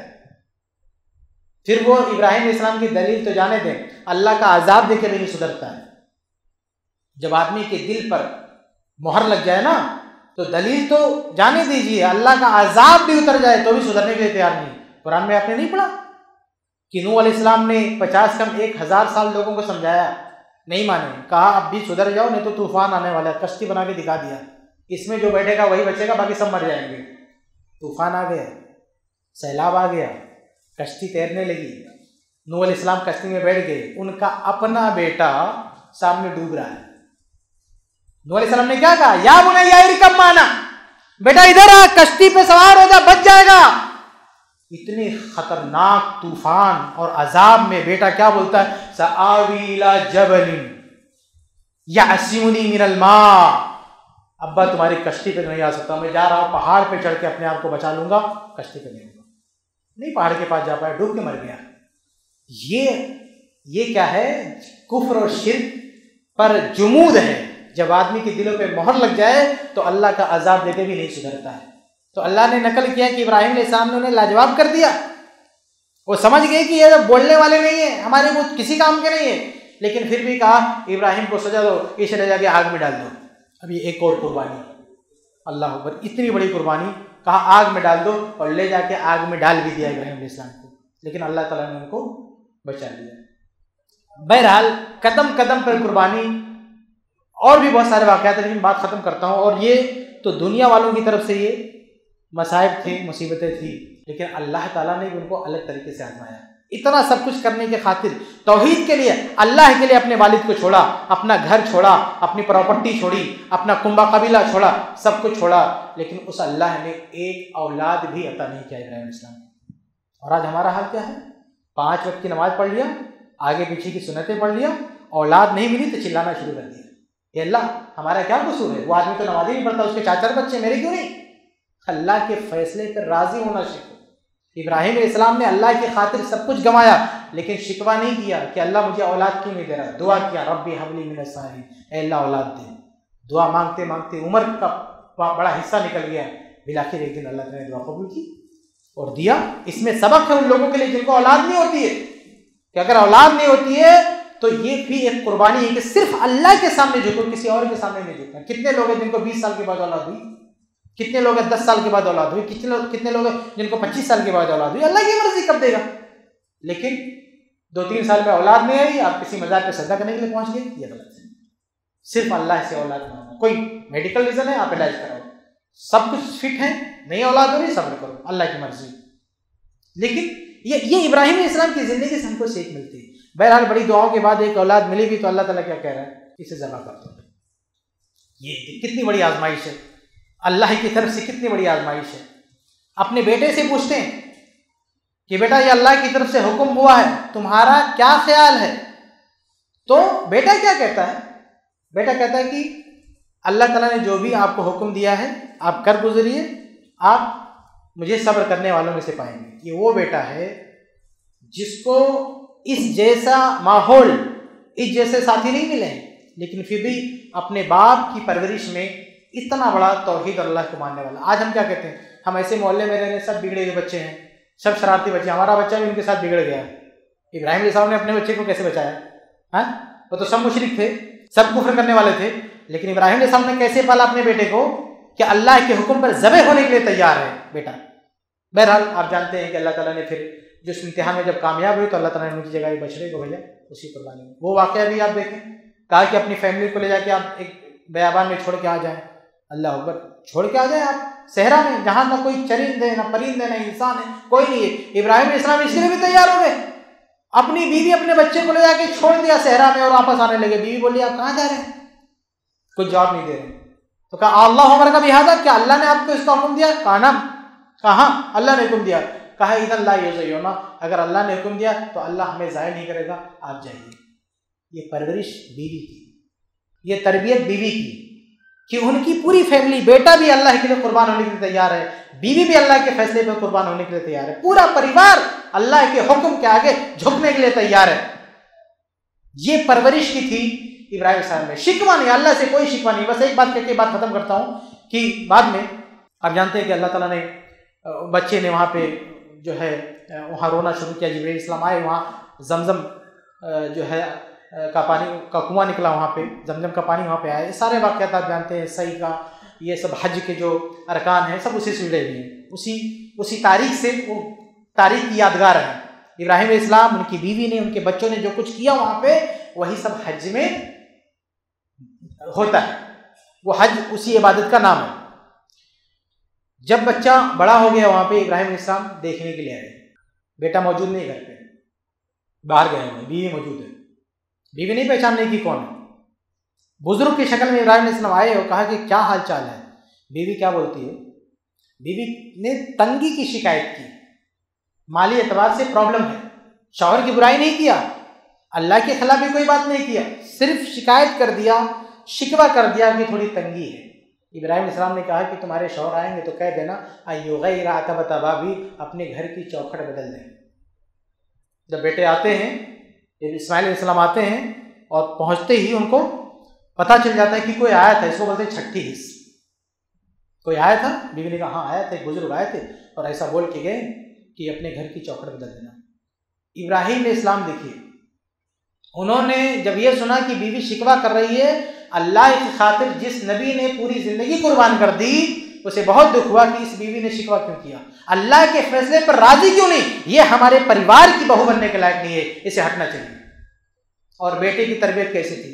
[SPEAKER 1] फिर वो इब्राहिम अलैहिस्सलाम की दलील तो जाने दें, अल्लाह का अजाब देके भी नहीं सुधरता है। जब आदमी के दिल पर मोहर लग जाए ना, तो दलील तो जाने दीजिए, अल्लाह का अजाब भी उतर जाए तो भी सुधरने के लिए तैयार नहीं। कुरान में आपने नहीं पढ़ा कि नूह अलैहिस्सलाम ने 50 कम 1000 साल लोगों को समझाया, नहीं माने, कहा अब भी सुधर जाओ नहीं तो तूफान आने वाला है, कश्ती बना के दिखा दिया, इसमें जो बैठेगा वही बचेगा, बाकी सब मर जाएंगे। तूफान आ गया, सैलाब आ गया, कश्ती तैरने लगी, नूह अलैहिस्सलाम कश्ती में बैठ गए, उनका अपना बेटा सामने डूब रहा है। नूह अलैहिस्सलाम ने क्या कहा, या बुनैया इरकब माना, बेटा इधर आ, कश्ती पे सवार हो जा, बच जाएगा। इतने खतरनाक तूफान और अजाब में बेटा क्या बोलता है, सआवी इला जबलिन यअसिमुनी मिनल मा, अब्बा तुम्हारी कश्ती पे नहीं आ सकता, मैं जा रहा हूँ पहाड़ पे चढ़ के अपने आप को बचा लूंगा, कश्ती पे नहीं पहाड़ के पास जा पाया, डूब के मर गया। ये क्या है, कुफ्र और शिर्क पर जुमूद है। जब आदमी के दिलों पे मोहर लग जाए तो अल्लाह का अजाब देके भी नहीं सुधरता है। तो अल्लाह ने नकल किया कि इब्राहिम अलैहिस्सलाम ने उन्हें लाजवाब कर दिया। वो समझ गए कि ये बोलने वाले नहीं है, हमारे वो किसी काम के नहीं है, लेकिन फिर भी कहा इब्राहिम को सजा दो, इसे ले जाके आग में डाल दो। अभी एक और कुर्बानी, अल्लाह अकबर, इतनी बड़ी कुर्बानी, कहा आग में डाल दो, और ले जाके आग में डाल भी दिया इब्राहिम अलैहिस्सलाम को, लेकिन अल्लाह ताला ने उनको बचा लिया। बहरहाल कदम कदम पर कुर्बानी, और भी बहुत सारे वाक़यात हैं, लेकिन बात ख़त्म करता हूँ। और ये तो दुनिया वालों की तरफ से ये मसाइब थे, मुसीबतें थी, लेकिन अल्लाह ताला ने भी उनको अलग तरीके से आजमाया। इतना सब कुछ करने के खातिर, तौहीद के लिए, अल्लाह के लिए अपने वालिद को छोड़ा, अपना घर छोड़ा, अपनी प्रॉपर्टी छोड़ी, अपना कुंबा कबीला छोड़ा, सब कुछ छोड़ा, लेकिन उस अल्लाह ने एक औलाद भी अता नहीं किया इब्राहिम अलैहिस्सलाम को। और आज हमारा हाल क्या है, 5 वक्त की नमाज पढ़ लिया, आगे पीछे की सुन्नतें पढ़ लिया, औलाद नहीं मिली तो चिल्लाना शुरू कर दिया, ये अल्लाह हमारा क्या कसूर है, वो आदमी तो नमाज ही नहीं पढ़ता, उसके 4 बच्चे, मेरे क्यों नहीं। अल्लाह के फैसले पर राजी होना सीखो। इब्राहिम अलैहिस्सलाम ने अल्लाह की खातिर सब कुछ गंवाया, लेकिन शिकवा नहीं किया कि अल्लाह मुझे औलाद क्यों नहीं दे रहा। दुआ किया, रब्बी हबली मिनस सालिहीन, ऐ अल्लाह औलाद दे। दुआ मांगते मांगते उम्र का बड़ा हिस्सा निकल गया, फिर आखिर एक दिन अल्लाह ने दुआ कबूल की और दिया। इसमें सबक है उन लोगों के लिए जिनको औलाद नहीं होती है, कि अगर औलाद नहीं होती है तो ये भी एक कुर्बानी है कि सिर्फ अल्लाह के सामने झुको, किसी और के सामने नहीं झुकना। कितने लोग हैं जिनको 20 साल के बाद औलाद हुई, कितने लोग हैं 10 साल के बाद औलाद हुई, कितने लोग हैं जिनको 25 साल के बाद औलाद हुई। अल्लाह की मर्जी कब देगा, लेकिन 2-3 साल में औलाद नहीं आई, आप किसी मज़ार पे सजदा करने के लिए पहुंच गए, ये गलत है। सिर्फ अल्लाह से औलाद मांगना, कोई मेडिकल रीजन है आप इलाज कराओ, सब कुछ फिट है, नहीं औलाद हो रही, सब्र करो, अल्लाह की मर्जी। लेकिन ये इब्राहिम अलैहिस्सलाम की जिंदगी से हमको सीख मिलती है। बहरहाल बड़ी दुआओं के बाद एक औलाद मिली भी तो अल्लाह ताला क्या कह रहा है, इसे ज़बह कर दो। ये कितनी बड़ी आजमाइश है, अल्लाह की तरफ से कितनी बड़ी आजमाइश है। अपने बेटे से पूछते हैं कि बेटा ये अल्लाह की तरफ से हुक्म हुआ है, तुम्हारा क्या ख्याल है। तो बेटा क्या कहता है, बेटा कहता है कि अल्लाह ताला ने जो भी आपको हुक्म दिया है आप कर गुजरिए, आप मुझे सब्र करने वालों में से पाएंगे। ये वो बेटा है जिसको इस जैसा माहौल, इस जैसे साथी नहीं मिले हैं, लेकिन फिर भी अपने बाप की परवरिश में इतना बड़ा तौहीद और अल्लाह को मानने वाला। आज हम क्या कहते हैं, हम ऐसे मोहल्ले में रहने, सब बिगड़े हुए बच्चे हैं, सब शरारती बच्चे, हमारा बच्चा भी उनके साथ बिगड़ गया। इब्राहिम अलैहिस्सलाम ने अपने बच्चे को कैसे बचाया, हाँ, वो तो सब मुशरिक थे, सब कुफ्र करने वाले थे, लेकिन इब्राहिम अलैहिस्सलाम ने कैसे पाला अपने बेटे को कि अल्लाह के हुक्म पर ज़बह होने के लिए तैयार है बेटा। बहरहाल आप जानते हैं कि अल्लाह ताला ने फिर जो इस इम्तिहान में जब कामयाब हुए तो अल्लाह ताला ने उनकी जगह बछड़े को भेजा उसी कुर्बानी में। वो वाक़या भी आप देखें, कहा कि अपनी फैमिली को ले जाके आप एक बयाबान में छोड़ के आ जाएं, अल्लाह अकबर, छोड़ के आ जाएं आप सहरा में जहाँ ना कोई चरिंदे ना परिंदे ना इंसान है, कोई नहीं है। इब्राहिम अलैहिस्सलाम इसके लिए भी तैयार हो गए, अपनी बीवी अपने बच्चे को ले जाके छोड़ दिया सहरा में और वापस आने लगे। बीवी बोली आप कहाँ जा रहे हैं, कुछ जवाब नहीं दे रहे। तो कहा अल्लाह उमर का बिहादा, क्या अल्लाह ने आपको इसका हुक्म दिया? कहा ना, कहा अल्लाह ने हुक्म दिया। कहा इधर ला युज़य्युना, अगर अल्लाह ने हुक्म दिया तो अल्लाह हमें ज़ाहिर नहीं करेगा, आप जाइए। ये परवरिश बीवी की, ये तरबियत बीवी की कि उनकी पूरी फैमिली, बेटा भी अल्लाह के लिए कुर्बान होने के लिए तैयार है, बीवी भी अल्लाह के फैसले पर कुर्बान होने के लिए तैयार है, पूरा परिवार अल्लाह के हुक्म के आगे झुकने के लिए तैयार है। ये परवरिश की थी इब्राहिम अलैहिस्सलाम में। शिकवा नहीं, अल्लाह से कोई शिकवा नहीं। बस एक बात कहकर बात खत्म करता हूँ कि बाद में आप जानते हैं कि अल्लाह ताला ने बच्चे ने वहाँ पे जो है वहाँ रोना शुरू किया। जिब्रील अलैहिस्सलाम आए, वहाँ जमजम जो है का पानी का कुआं निकला, वहाँ पे जमजम का पानी वहाँ पे आया। ये सारे वाक़यात आप जानते हैं, सही का ये सब हज के जो अरकान हैं सब उसी से जुड़े हुए हैं। उसी तारीख से वो तारीख की यादगार है। इब्राहिम अलैहिस्सलाम, उनकी बीवी ने, उनके बच्चों ने जो कुछ किया वहाँ पे, वही सब हज में होता है। वो हज उसी इबादत का नाम है। जब बच्चा बड़ा हो गया वहाँ पे इब्राहिम अलैहिस्सलाम देखने के लिए आए, बेटा मौजूद नहीं घर पे, बाहर गए हुए, बीवी मौजूद है। बीवी नहीं पहचान नहीं की कौन है। बुजुर्ग की शक्ल में इब्राहिम अलैहिस्सलाम आए और कहा कि क्या हाल चाल है। बीवी क्या बोलती है? बीवी ने तंगी की शिकायत की, माली एतबार से प्रॉब्लम है। शौहर की बुराई नहीं किया, अल्लाह के खिलाफ भी कोई बात नहीं किया, सिर्फ शिकायत कर दिया, शिकवा कर दिया कि थोड़ी तंगी है। इब्राहिम अलैहिस्सलाम ने कहा कि तुम्हारे शौहर आएंगे तो कह देना अय्युगैरा अतबा भी, अपने घर की चौखट बदल दें। जब बेटे आते हैं, इस्माइल अलैहिस्सलाम आते हैं और पहुंचते ही उनको पता चल जाता है कि कोई आया था। इसको बोलते हैं छठी हिस्स। कोई आया था? बीवी ने कहा हाँ आया था, एक बुजुर्ग आए थे और ऐसा बोल के गए कि अपने घर की चौखट बदल देना। इब्राहिम अलैहिस्सलाम देखिए, उन्होंने जब ये सुना कि बीवी शिकवा कर रही है, अल्लाह की खातिर जिस नबी ने पूरी जिंदगी कुर्बान कर दी, उसे बहुत दुख हुआ कि इस बीवी ने शिकवा क्यों किया, अल्लाह के फैसले पर राजी क्यों नहीं, ये हमारे परिवार की बहू बनने के लायक नहीं है, इसे हटना चाहिए। और बेटे की तरबियत कैसी थी?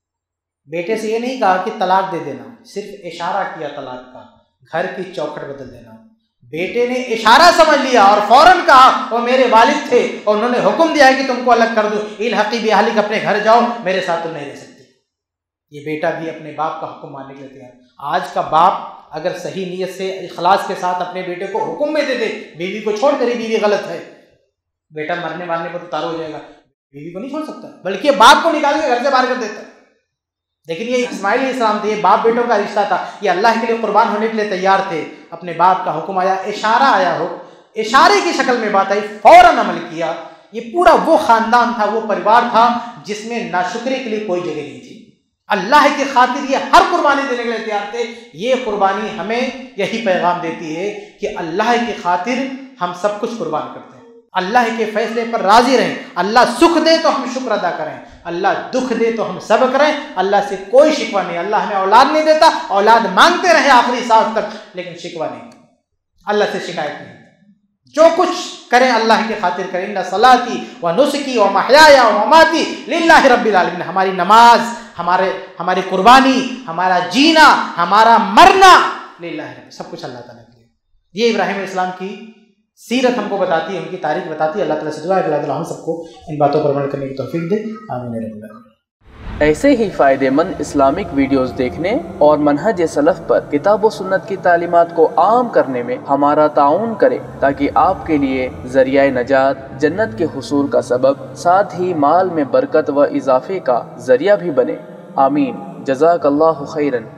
[SPEAKER 1] बेटे से ये नहीं कहा कि तलाक दे देना, सिर्फ इशारा किया तलाक का, घर की चौखट बदल देना। बेटे ने इशारा समझ लिया और फौरन कहा, वो मेरे वालिद थे और उन्होंने हुक्म दिया है कि तुमको अलग कर दो, इल्हक़ी बिअहलिक, अपने घर जाओ, मेरे साथ तुम नहीं रह सकती। ये बेटा भी अपने बाप का हुक्म मानने के लिए तैयार। आज का बाप अगर सही नीयत से इखलास के साथ अपने बेटे को हुक्म में दे दे, बीवी को छोड़, तेरी बीवी गलत है, बेटा मरने मारने पर तो तारो हो जाएगा, बीवी को नहीं छोड़ सकता, बल्कि बाप को निकाल के घर से बाहर कर देता। लेकिन ये इस्माइल अलैहिस्सलाम थे, ये बाप बेटों का रिश्ता था, ये अल्लाह के लिए कुर्बान होने के लिए तैयार थे। अपने बाप का हुक्म आया, इशारा आया हो, इशारे की शक्ल में बात आई, फौरन अमल किया। ये पूरा वो खानदान था, वो परिवार था जिसमें नाशुक्री के लिए कोई जगह नहीं थी। अल्लाह की खातिर ये हर कुर्बानी देने के लिए तैयार थे। ये कुर्बानी हमें यही पैगाम देती है कि अल्लाह की खातिर हम सब कुछ कुर्बान करते हैं, अल्लाह के फैसले पर राजी रहें। अल्लाह सुख दे तो हम शुक्र अदा करें, अल्लाह दुख दे तो हम सब्र करें। अल्लाह से कोई शिकवा नहीं, अल्लाह हमें औलाद नहीं देता, औलाद मांगते रहे आखिरी सांस तक, लेकिन शिकवा नहीं, अल्लाह से शिकायत नहीं। जो कुछ करें अल्लाह की खातिर करें। इन्ना सलाती व नुस्की व महयाया व ममाती लिल्लाहि रब्बिल आलमीन। हमारी नमाज, हमारी कुर्बानी, हमारा जीना, हमारा मरना लिल्लाहि, सब कुछ अल्लाह ताला के लिए। ये इब्राहिम अलैहिस्सलाम की सीरत हमको बताती है, उनकी तारीख बताती है। अल्लाह ताला से दुआ है कि अल्लाह ताला हम सबको इन बातों पर अमल करने की तौफीक दे। आमीन या रब्बल आलमीन।
[SPEAKER 2] ऐसे ही फ़ायदेमंद इस्लामिक वीडियोस देखने और मनहज सलफ़ पर किताब व सुन्नत की तालीमात को आम करने में हमारा ताउन करें, ताकि आपके लिए ज़रिया नजात, जन्नत के हुसूल का सबब, साथ ही माल में बरकत व इजाफे का ज़रिया भी बने। आमीन। जज़ाकल्लाहु खैरन।